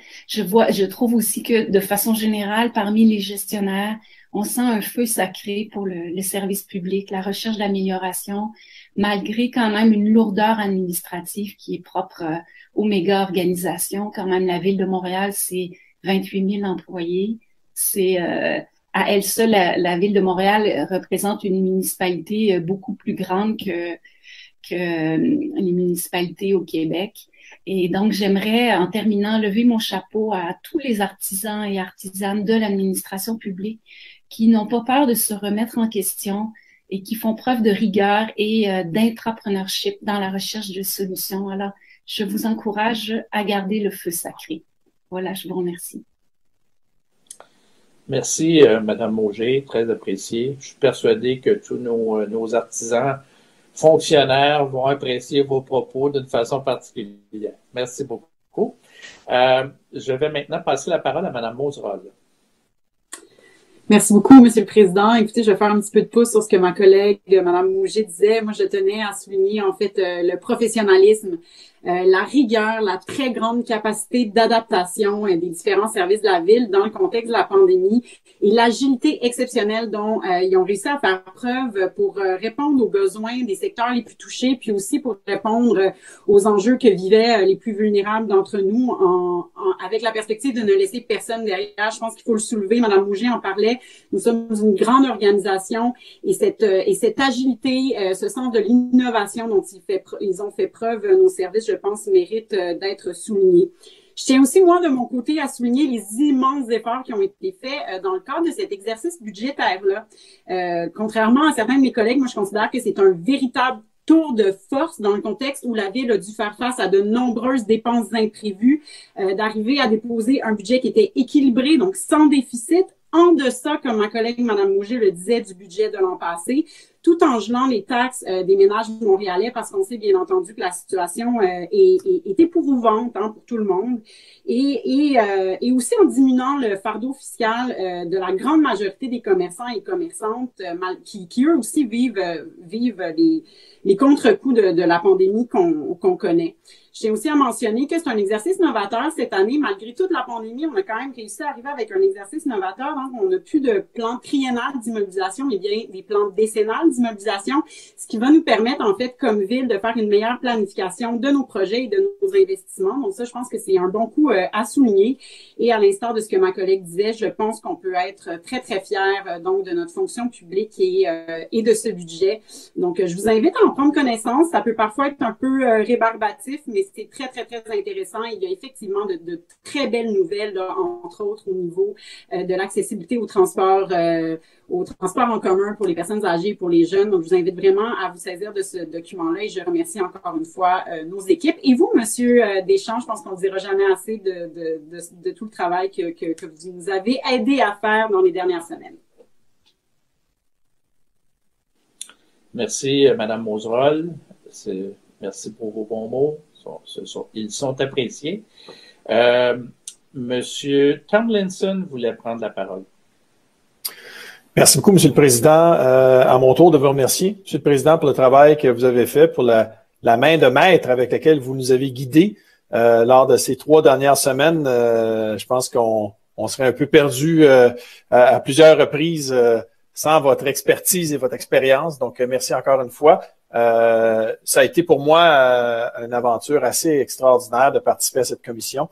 je trouve aussi que de façon générale, parmi les gestionnaires, on sent un feu sacré pour le service public, la recherche d'amélioration, malgré quand même une lourdeur administrative qui est propre aux méga-organisations. Quand même, la Ville de Montréal, c'est 28 000 employés. C'est à elle seule, la Ville de Montréal représente une municipalité beaucoup plus grande que les municipalités au Québec. Et donc, j'aimerais, en terminant, lever mon chapeau à tous les artisans et artisanes de l'administration publique qui n'ont pas peur de se remettre en question et qui font preuve de rigueur et d'intrapreneurship dans la recherche de solutions. Alors, je vous encourage à garder le feu sacré. Voilà, je vous remercie. Merci, Madame Mauger, très apprécié. Je suis persuadé que tous nos artisans fonctionnaires vont apprécier vos propos d'une façon particulière. Merci beaucoup. Je vais maintenant passer la parole à Madame Mauserol. Merci beaucoup, Monsieur le Président. Écoutez, je vais faire un petit peu de pouce sur ce que ma collègue, Madame Mauger, disait. Moi, je tenais à souligner, en fait, le professionnalisme, la rigueur, la très grande capacité d'adaptation des différents services de la Ville dans le contexte de la pandémie et l'agilité exceptionnelle dont ils ont réussi à faire preuve pour répondre aux besoins des secteurs les plus touchés, puis aussi pour répondre aux enjeux que vivaient les plus vulnérables d'entre nous avec la perspective de ne laisser personne derrière. Je pense qu'il faut le soulever. Madame Mauger en parlait. Nous sommes une grande organisation et cette agilité, ce sens de l'innovation dont ils ont fait preuve, nos services, je pense, méritent d'être soulignés. Je tiens aussi, moi, de mon côté, à souligner les immenses efforts qui ont été faits dans le cadre de cet exercice budgétaire-là. Contrairement à certains de mes collègues, moi, je considère que c'est un véritable tour de force dans le contexte où la Ville a dû faire face à de nombreuses dépenses imprévues, d'arriver à déposer un budget qui était équilibré, donc sans déficit, en deçà, comme ma collègue Mme Mauger le disait, du budget de l'an passé, tout en gelant les taxes des ménages montréalais parce qu'on sait bien entendu que la situation est épouvantante pour tout le monde et aussi en diminuant le fardeau fiscal de la grande majorité des commerçants et commerçantes qui eux aussi vivent les contre-coups de la pandémie qu'on connaît. Je tiens aussi à mentionner que c'est un exercice novateur cette année. Malgré toute la pandémie, on a quand même réussi à arriver avec un exercice novateur. Donc, on n'a plus de plan triennal d'immobilisation, mais bien des plans décennales d'immobilisation, ce qui va nous permettre, en fait, comme Ville, de faire une meilleure planification de nos projets et de nos investissements. Donc, ça, je pense que c'est un bon coup à souligner. Et à l'instar de ce que ma collègue disait, je pense qu'on peut être très, très fiers, donc, de notre fonction publique et de ce budget. Donc, je vous invite à en prendre connaissance. Ça peut parfois être un peu rébarbatif, mais c'est très, très, très intéressant. Il y a effectivement de très belles nouvelles, là, entre autres au niveau de l'accessibilité au transport en commun pour les personnes âgées et pour les jeunes. Donc, je vous invite vraiment à vous saisir de ce document-là et je remercie encore une fois nos équipes. Et vous, Monsieur Deschamps, je pense qu'on ne dira jamais assez de tout le travail que vous nous avez aidé à faire dans les dernières semaines. Merci, Madame Mauserol. Merci pour vos bons mots. Ils sont appréciés. Monsieur Tomlinson voulait prendre la parole. Merci beaucoup, Monsieur le Président. À mon tour de vous remercier, Monsieur le Président, pour le travail que vous avez fait, pour la main de maître avec laquelle vous nous avez guidés lors de ces 3 dernières semaines. Je pense qu'on serait un peu perdu à plusieurs reprises sans votre expertise et votre expérience. Donc, merci encore une fois. Ça a été pour moi une aventure assez extraordinaire de participer à cette commission.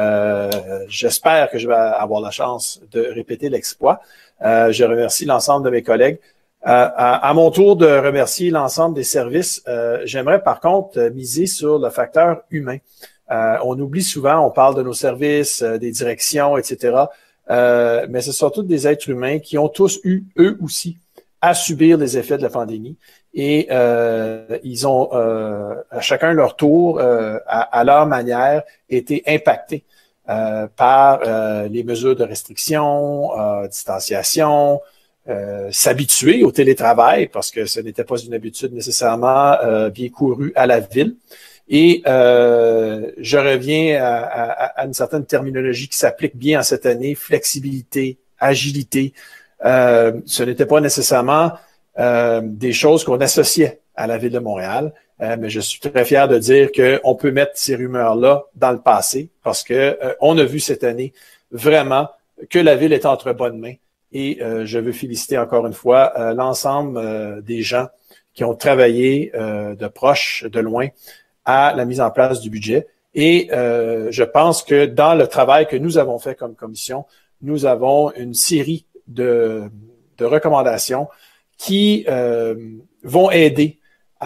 J'espère que je vais avoir la chance de répéter l'exploit. Je remercie l'ensemble de mes collègues. À mon tour de remercier l'ensemble des services, j'aimerais par contre miser sur le facteur humain. On oublie souvent, on parle de nos services, des directions, etc. Mais ce sont tous des êtres humains qui ont tous eu, eux aussi, à subir les effets de la pandémie. Et ils ont, à chacun leur tour, à leur manière, été impactés par les mesures de restriction, distanciation, s'habituer au télétravail, parce que ce n'était pas une habitude nécessairement bien courue à la Ville. Et je reviens à une certaine terminologie qui s'applique bien en cette année, flexibilité, agilité. Ce n'était pas nécessairement des choses qu'on associait à la Ville de Montréal, mais je suis très fier de dire qu'on peut mettre ces rumeurs-là dans le passé parce que on a vu cette année vraiment que la Ville est entre bonnes mains et je veux féliciter encore une fois l'ensemble des gens qui ont travaillé de proche, de loin à la mise en place du budget et je pense que dans le travail que nous avons fait comme commission, nous avons une série de recommandations qui vont aider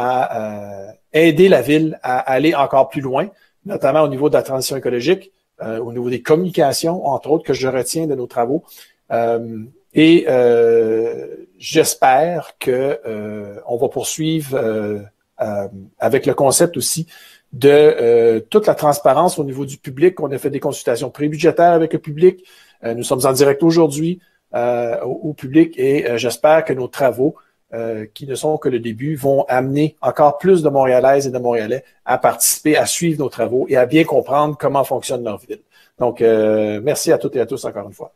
aider la Ville à aller encore plus loin, notamment au niveau de la transition écologique, au niveau des communications, entre autres, que je retiens de nos travaux. J'espère que on va poursuivre avec le concept aussi de toute la transparence au niveau du public. On a fait des consultations prébudgétaires avec le public. Nous sommes en direct aujourd'hui. au public et j'espère que nos travaux, qui ne sont que le début, vont amener encore plus de Montréalaises et de Montréalais à participer, à suivre nos travaux et à bien comprendre comment fonctionne leur ville. Donc, merci à toutes et à tous encore une fois.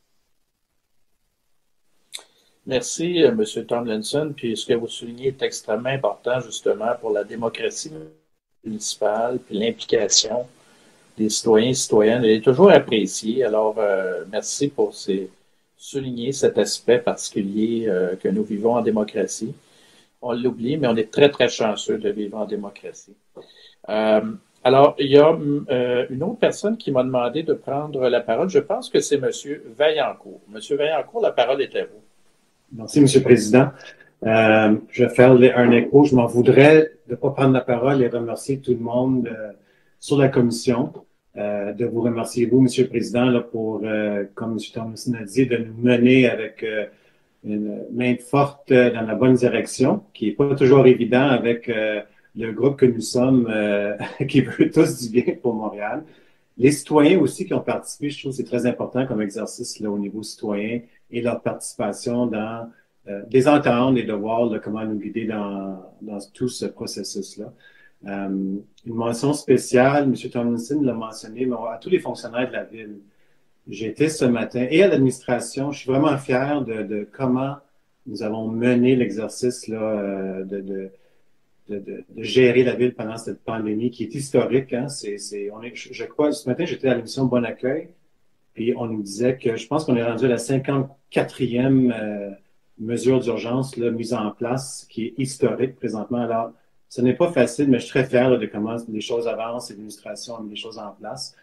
Merci, M. Tomlinson. Puis ce que vous soulignez est extrêmement important, justement, pour la démocratie municipale, puis l'implication des citoyens et citoyennes. Elle est toujours appréciée. Alors, merci pour souligner cet aspect particulier que nous vivons en démocratie. On l'oublie, mais on est très, très chanceux de vivre en démocratie. Alors, il y a une autre personne qui m'a demandé de prendre la parole. Je pense que c'est M. Vaillancourt. M. Vaillancourt, la parole est à vous. Merci, M. le Président. Je vais faire un écho. Je m'en voudrais de ne pas prendre la parole et remercier tout le monde sur la commission. De vous remercier, vous, M. le Président, là, pour, comme M. Thomason a dit, de nous mener avec une main forte dans la bonne direction, qui n'est pas toujours évident avec le groupe que nous sommes, qui veut tous du bien pour Montréal. Les citoyens aussi qui ont participé, je trouve que c'est très important comme exercice là, au niveau citoyen et leur participation dans les entendre et de voir là, comment nous guider dans tout ce processus-là. Une mention spéciale, M. Tomlinson l'a mentionné, mais à tous les fonctionnaires de la ville. J'ai été ce matin et à l'administration, je suis vraiment fier de comment nous avons mené l'exercice là, de gérer la ville pendant cette pandémie qui est historique. Hein. Je crois, ce matin, j'étais à l'émission Bon Accueil, puis on nous disait que je pense qu'on est rendu à la 54e mesure d'urgence mise en place, qui est historique présentement. Alors, ce n'est pas facile, mais je suis très fier là, de comment les choses avancent et l'administration a mis les choses en place.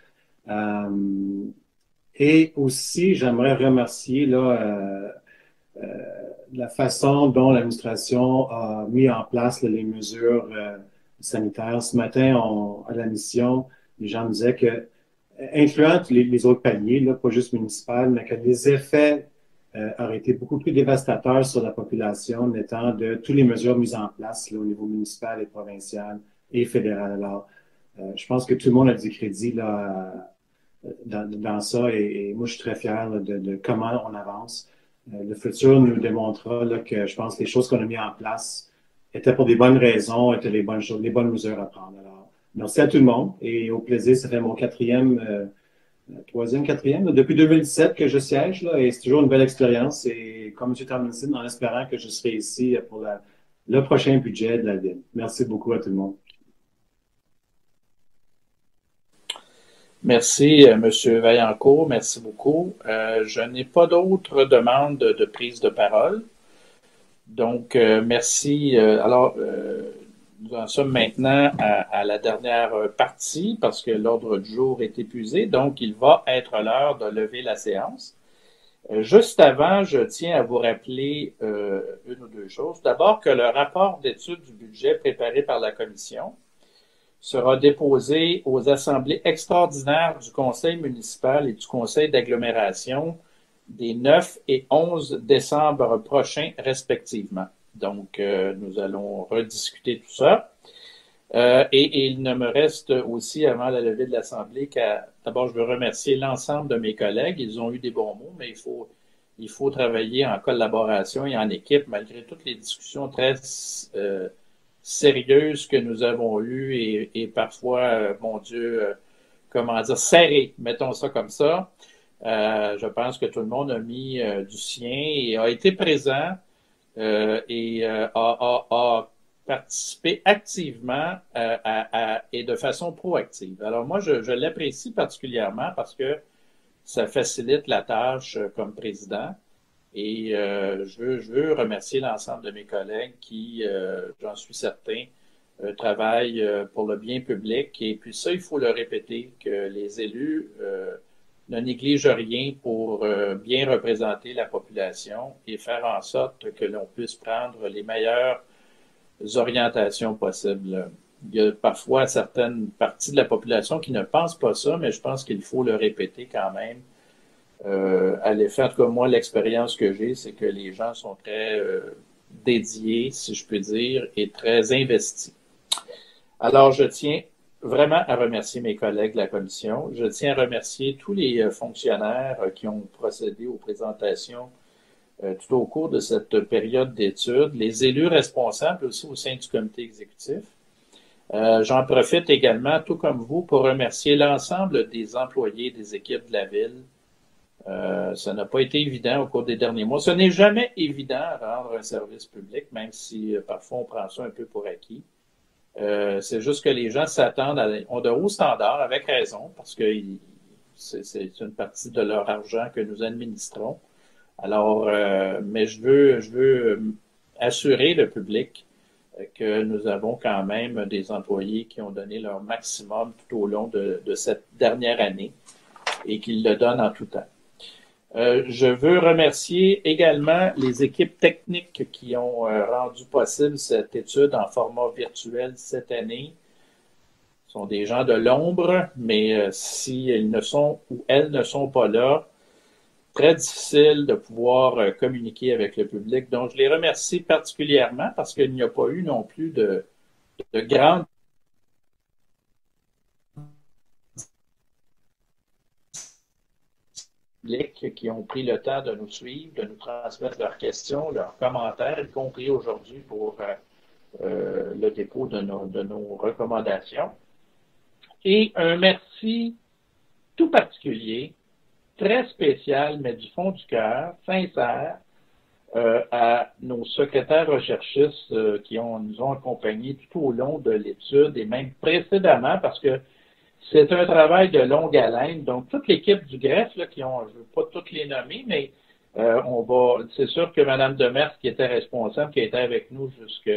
Et aussi, j'aimerais remercier là, la façon dont l'administration a mis en place là, les mesures sanitaires. Ce matin, à la mission, les gens me disaient que, incluant les autres paliers, là, pas juste municipal, mais que les effets auraient été beaucoup plus dévastateurs sur la population, n'étant de toutes les mesures mises en place là, au niveau municipal et provincial et fédéral. Alors, je pense que tout le monde a du crédit là, dans ça et moi, je suis très fier là, de comment on avance. Le futur nous démontrera là, que je pense que les choses qu'on a mises en place étaient pour des bonnes raisons, étaient les bonnes choses, les bonnes mesures à prendre. Alors, merci à tout le monde et au plaisir, ça fait mon troisième, quatrième, là, depuis 2017 que je siège là, et c'est toujours une belle expérience et comme M. Tomlinson, en espérant que je serai ici pour le prochain budget de la ville. Merci beaucoup à tout le monde. Merci, M. Vaillancourt. Merci beaucoup. Je n'ai pas d'autres demandes de prise de parole. Donc, merci. Alors, nous en sommes maintenant à la dernière partie parce que l'ordre du jour est épuisé. Donc, il va être l'heure de lever la séance. Juste avant, je tiens à vous rappeler une ou deux choses. D'abord, que le rapport d'étude du budget préparé par la Commission sera déposé aux assemblées extraordinaires du Conseil municipal et du Conseil d'agglomération des 9 et 11 décembre prochains, respectivement. Donc, nous allons rediscuter tout ça. Et il ne me reste aussi, avant la levée de l'Assemblée, d'abord, je veux remercier l'ensemble de mes collègues. Ils ont eu des bons mots, mais il faut travailler en collaboration et en équipe, malgré toutes les discussions très sérieuses que nous avons eues et parfois, mon Dieu, comment dire, serrées, mettons ça comme ça. Je pense que tout le monde a mis du sien et a été présent et a participé activement et de façon proactive. Alors moi, je l'apprécie particulièrement parce que ça facilite la tâche comme président. Et je veux remercier l'ensemble de mes collègues qui, j'en suis certain, travaillent pour le bien public. Et puis ça, il faut le répéter, que les élus ne négligent rien pour bien représenter la population et faire en sorte que l'on puisse prendre les meilleures orientations possibles. Il y a parfois certaines parties de la population qui ne pensent pas ça, mais je pense qu'il faut le répéter quand même. À l'effet, en tout cas, moi, l'expérience que j'ai, c'est que les gens sont très dédiés, si je peux dire, et très investis. Alors, je tiens vraiment à remercier mes collègues de la commission. Je tiens à remercier tous les fonctionnaires qui ont procédé aux présentations tout au cours de cette période d'études, les élus responsables aussi au sein du comité exécutif. J'en profite également, tout comme vous, pour remercier l'ensemble des employés des équipes de la Ville. Ça n'a pas été évident au cours des derniers mois. Ce n'est jamais évident à rendre un service public, même si parfois on prend ça un peu pour acquis. C'est juste que les gens ont de hauts standards, avec raison, parce que c'est une partie de leur argent que nous administrons. Alors, mais je veux assurer le public que nous avons quand même des employés qui ont donné leur maximum tout au long de cette dernière année et qu'ils le donnent en tout temps. Je veux remercier également les équipes techniques qui ont rendu possible cette étude en format virtuel cette année. Ce sont des gens de l'ombre, mais si ils ne sont ou elles ne sont pas là, très difficile de pouvoir communiquer avec le public. Donc, je les remercie particulièrement parce qu'il n'y a pas eu non plus de grandes publics qui ont pris le temps de nous suivre, de nous transmettre leurs questions, leurs commentaires, y compris aujourd'hui pour le dépôt de nos recommandations. Et un merci tout particulier, très spécial, mais du fond du cœur, sincère, à nos secrétaires recherchistes qui nous ont accompagnés tout au long de l'étude et même précédemment, parce que c'est un travail de longue haleine. Donc, toute l'équipe du greffe, là, je ne veux pas toutes les nommer, mais c'est sûr que Mme Demers, qui était responsable, qui était avec nous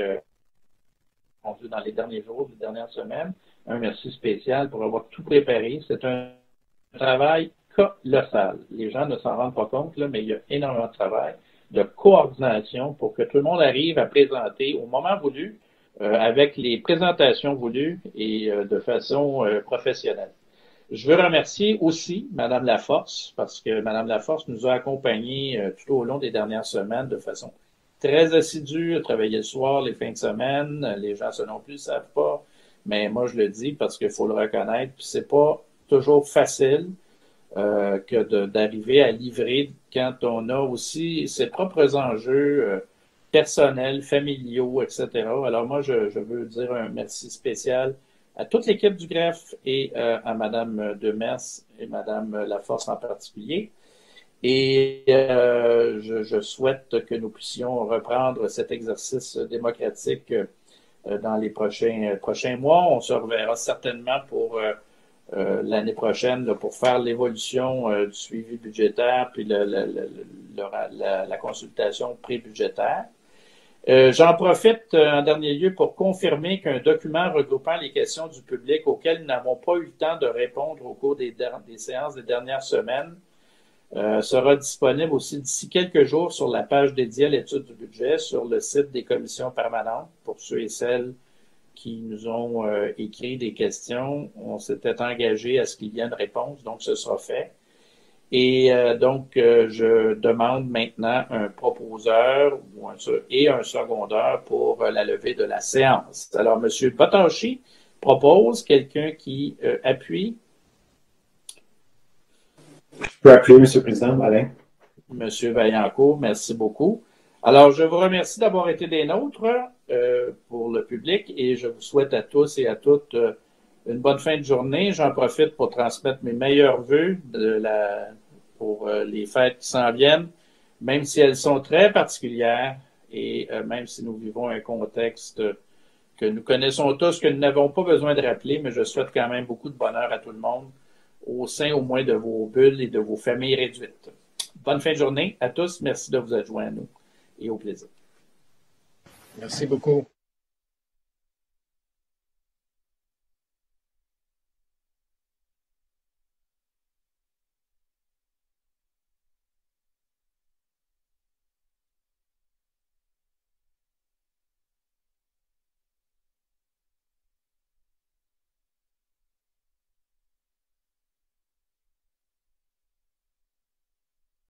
dans les derniers jours, les dernières semaines, un merci spécial pour avoir tout préparé. C'est un travail colossal. Les gens ne s'en rendent pas compte, là, mais il y a énormément de travail, de coordination pour que tout le monde arrive à présenter au moment voulu, avec les présentations voulues et de façon professionnelle. Je veux remercier aussi Mme Laforce, parce que Mme Laforce nous a accompagnés tout au long des dernières semaines de façon très assidue, à travailler le soir, les fins de semaine. Les gens, ça non plus, ne savent pas, mais moi, je le dis parce qu'il faut le reconnaître. Puis c'est pas toujours facile que d'arriver à livrer quand on a aussi ses propres enjeux personnels, familiaux, etc. Alors moi, je veux dire un merci spécial à toute l'équipe du greffe et à Mme Demers et Mme Laforce en particulier. Et je souhaite que nous puissions reprendre cet exercice démocratique dans les prochains mois. On se reverra certainement pour l'année prochaine là, pour faire l'évolution du suivi budgétaire puis la consultation pré-budgétaire. J'en profite en dernier lieu pour confirmer qu'un document regroupant les questions du public auxquelles nous n'avons pas eu le temps de répondre au cours des séances des dernières semaines sera disponible aussi d'ici quelques jours sur la page dédiée à l'étude du budget sur le site des commissions permanentes pour ceux et celles qui nous ont écrit des questions. On s'était engagé à ce qu'il y ait une réponse, donc ce sera fait. Et donc, je demande maintenant un proposeur et un secondeur pour la levée de la séance. Alors, M. Botashi propose quelqu'un qui appuie. Je peux appuyer, M. le Président, Alain. M. Vaillancourt, merci beaucoup. Alors, je vous remercie d'avoir été des nôtres pour le public et je vous souhaite à tous et à toutes une bonne fin de journée. J'en profite pour transmettre mes meilleurs vœux pour les fêtes qui s'en viennent, même si elles sont très particulières et même si nous vivons un contexte que nous connaissons tous, que nous n'avons pas besoin de rappeler, mais je souhaite quand même beaucoup de bonheur à tout le monde au sein au moins de vos bulles et de vos familles réduites. Bonne fin de journée à tous. Merci de vous être joints à nous et au plaisir. Merci beaucoup.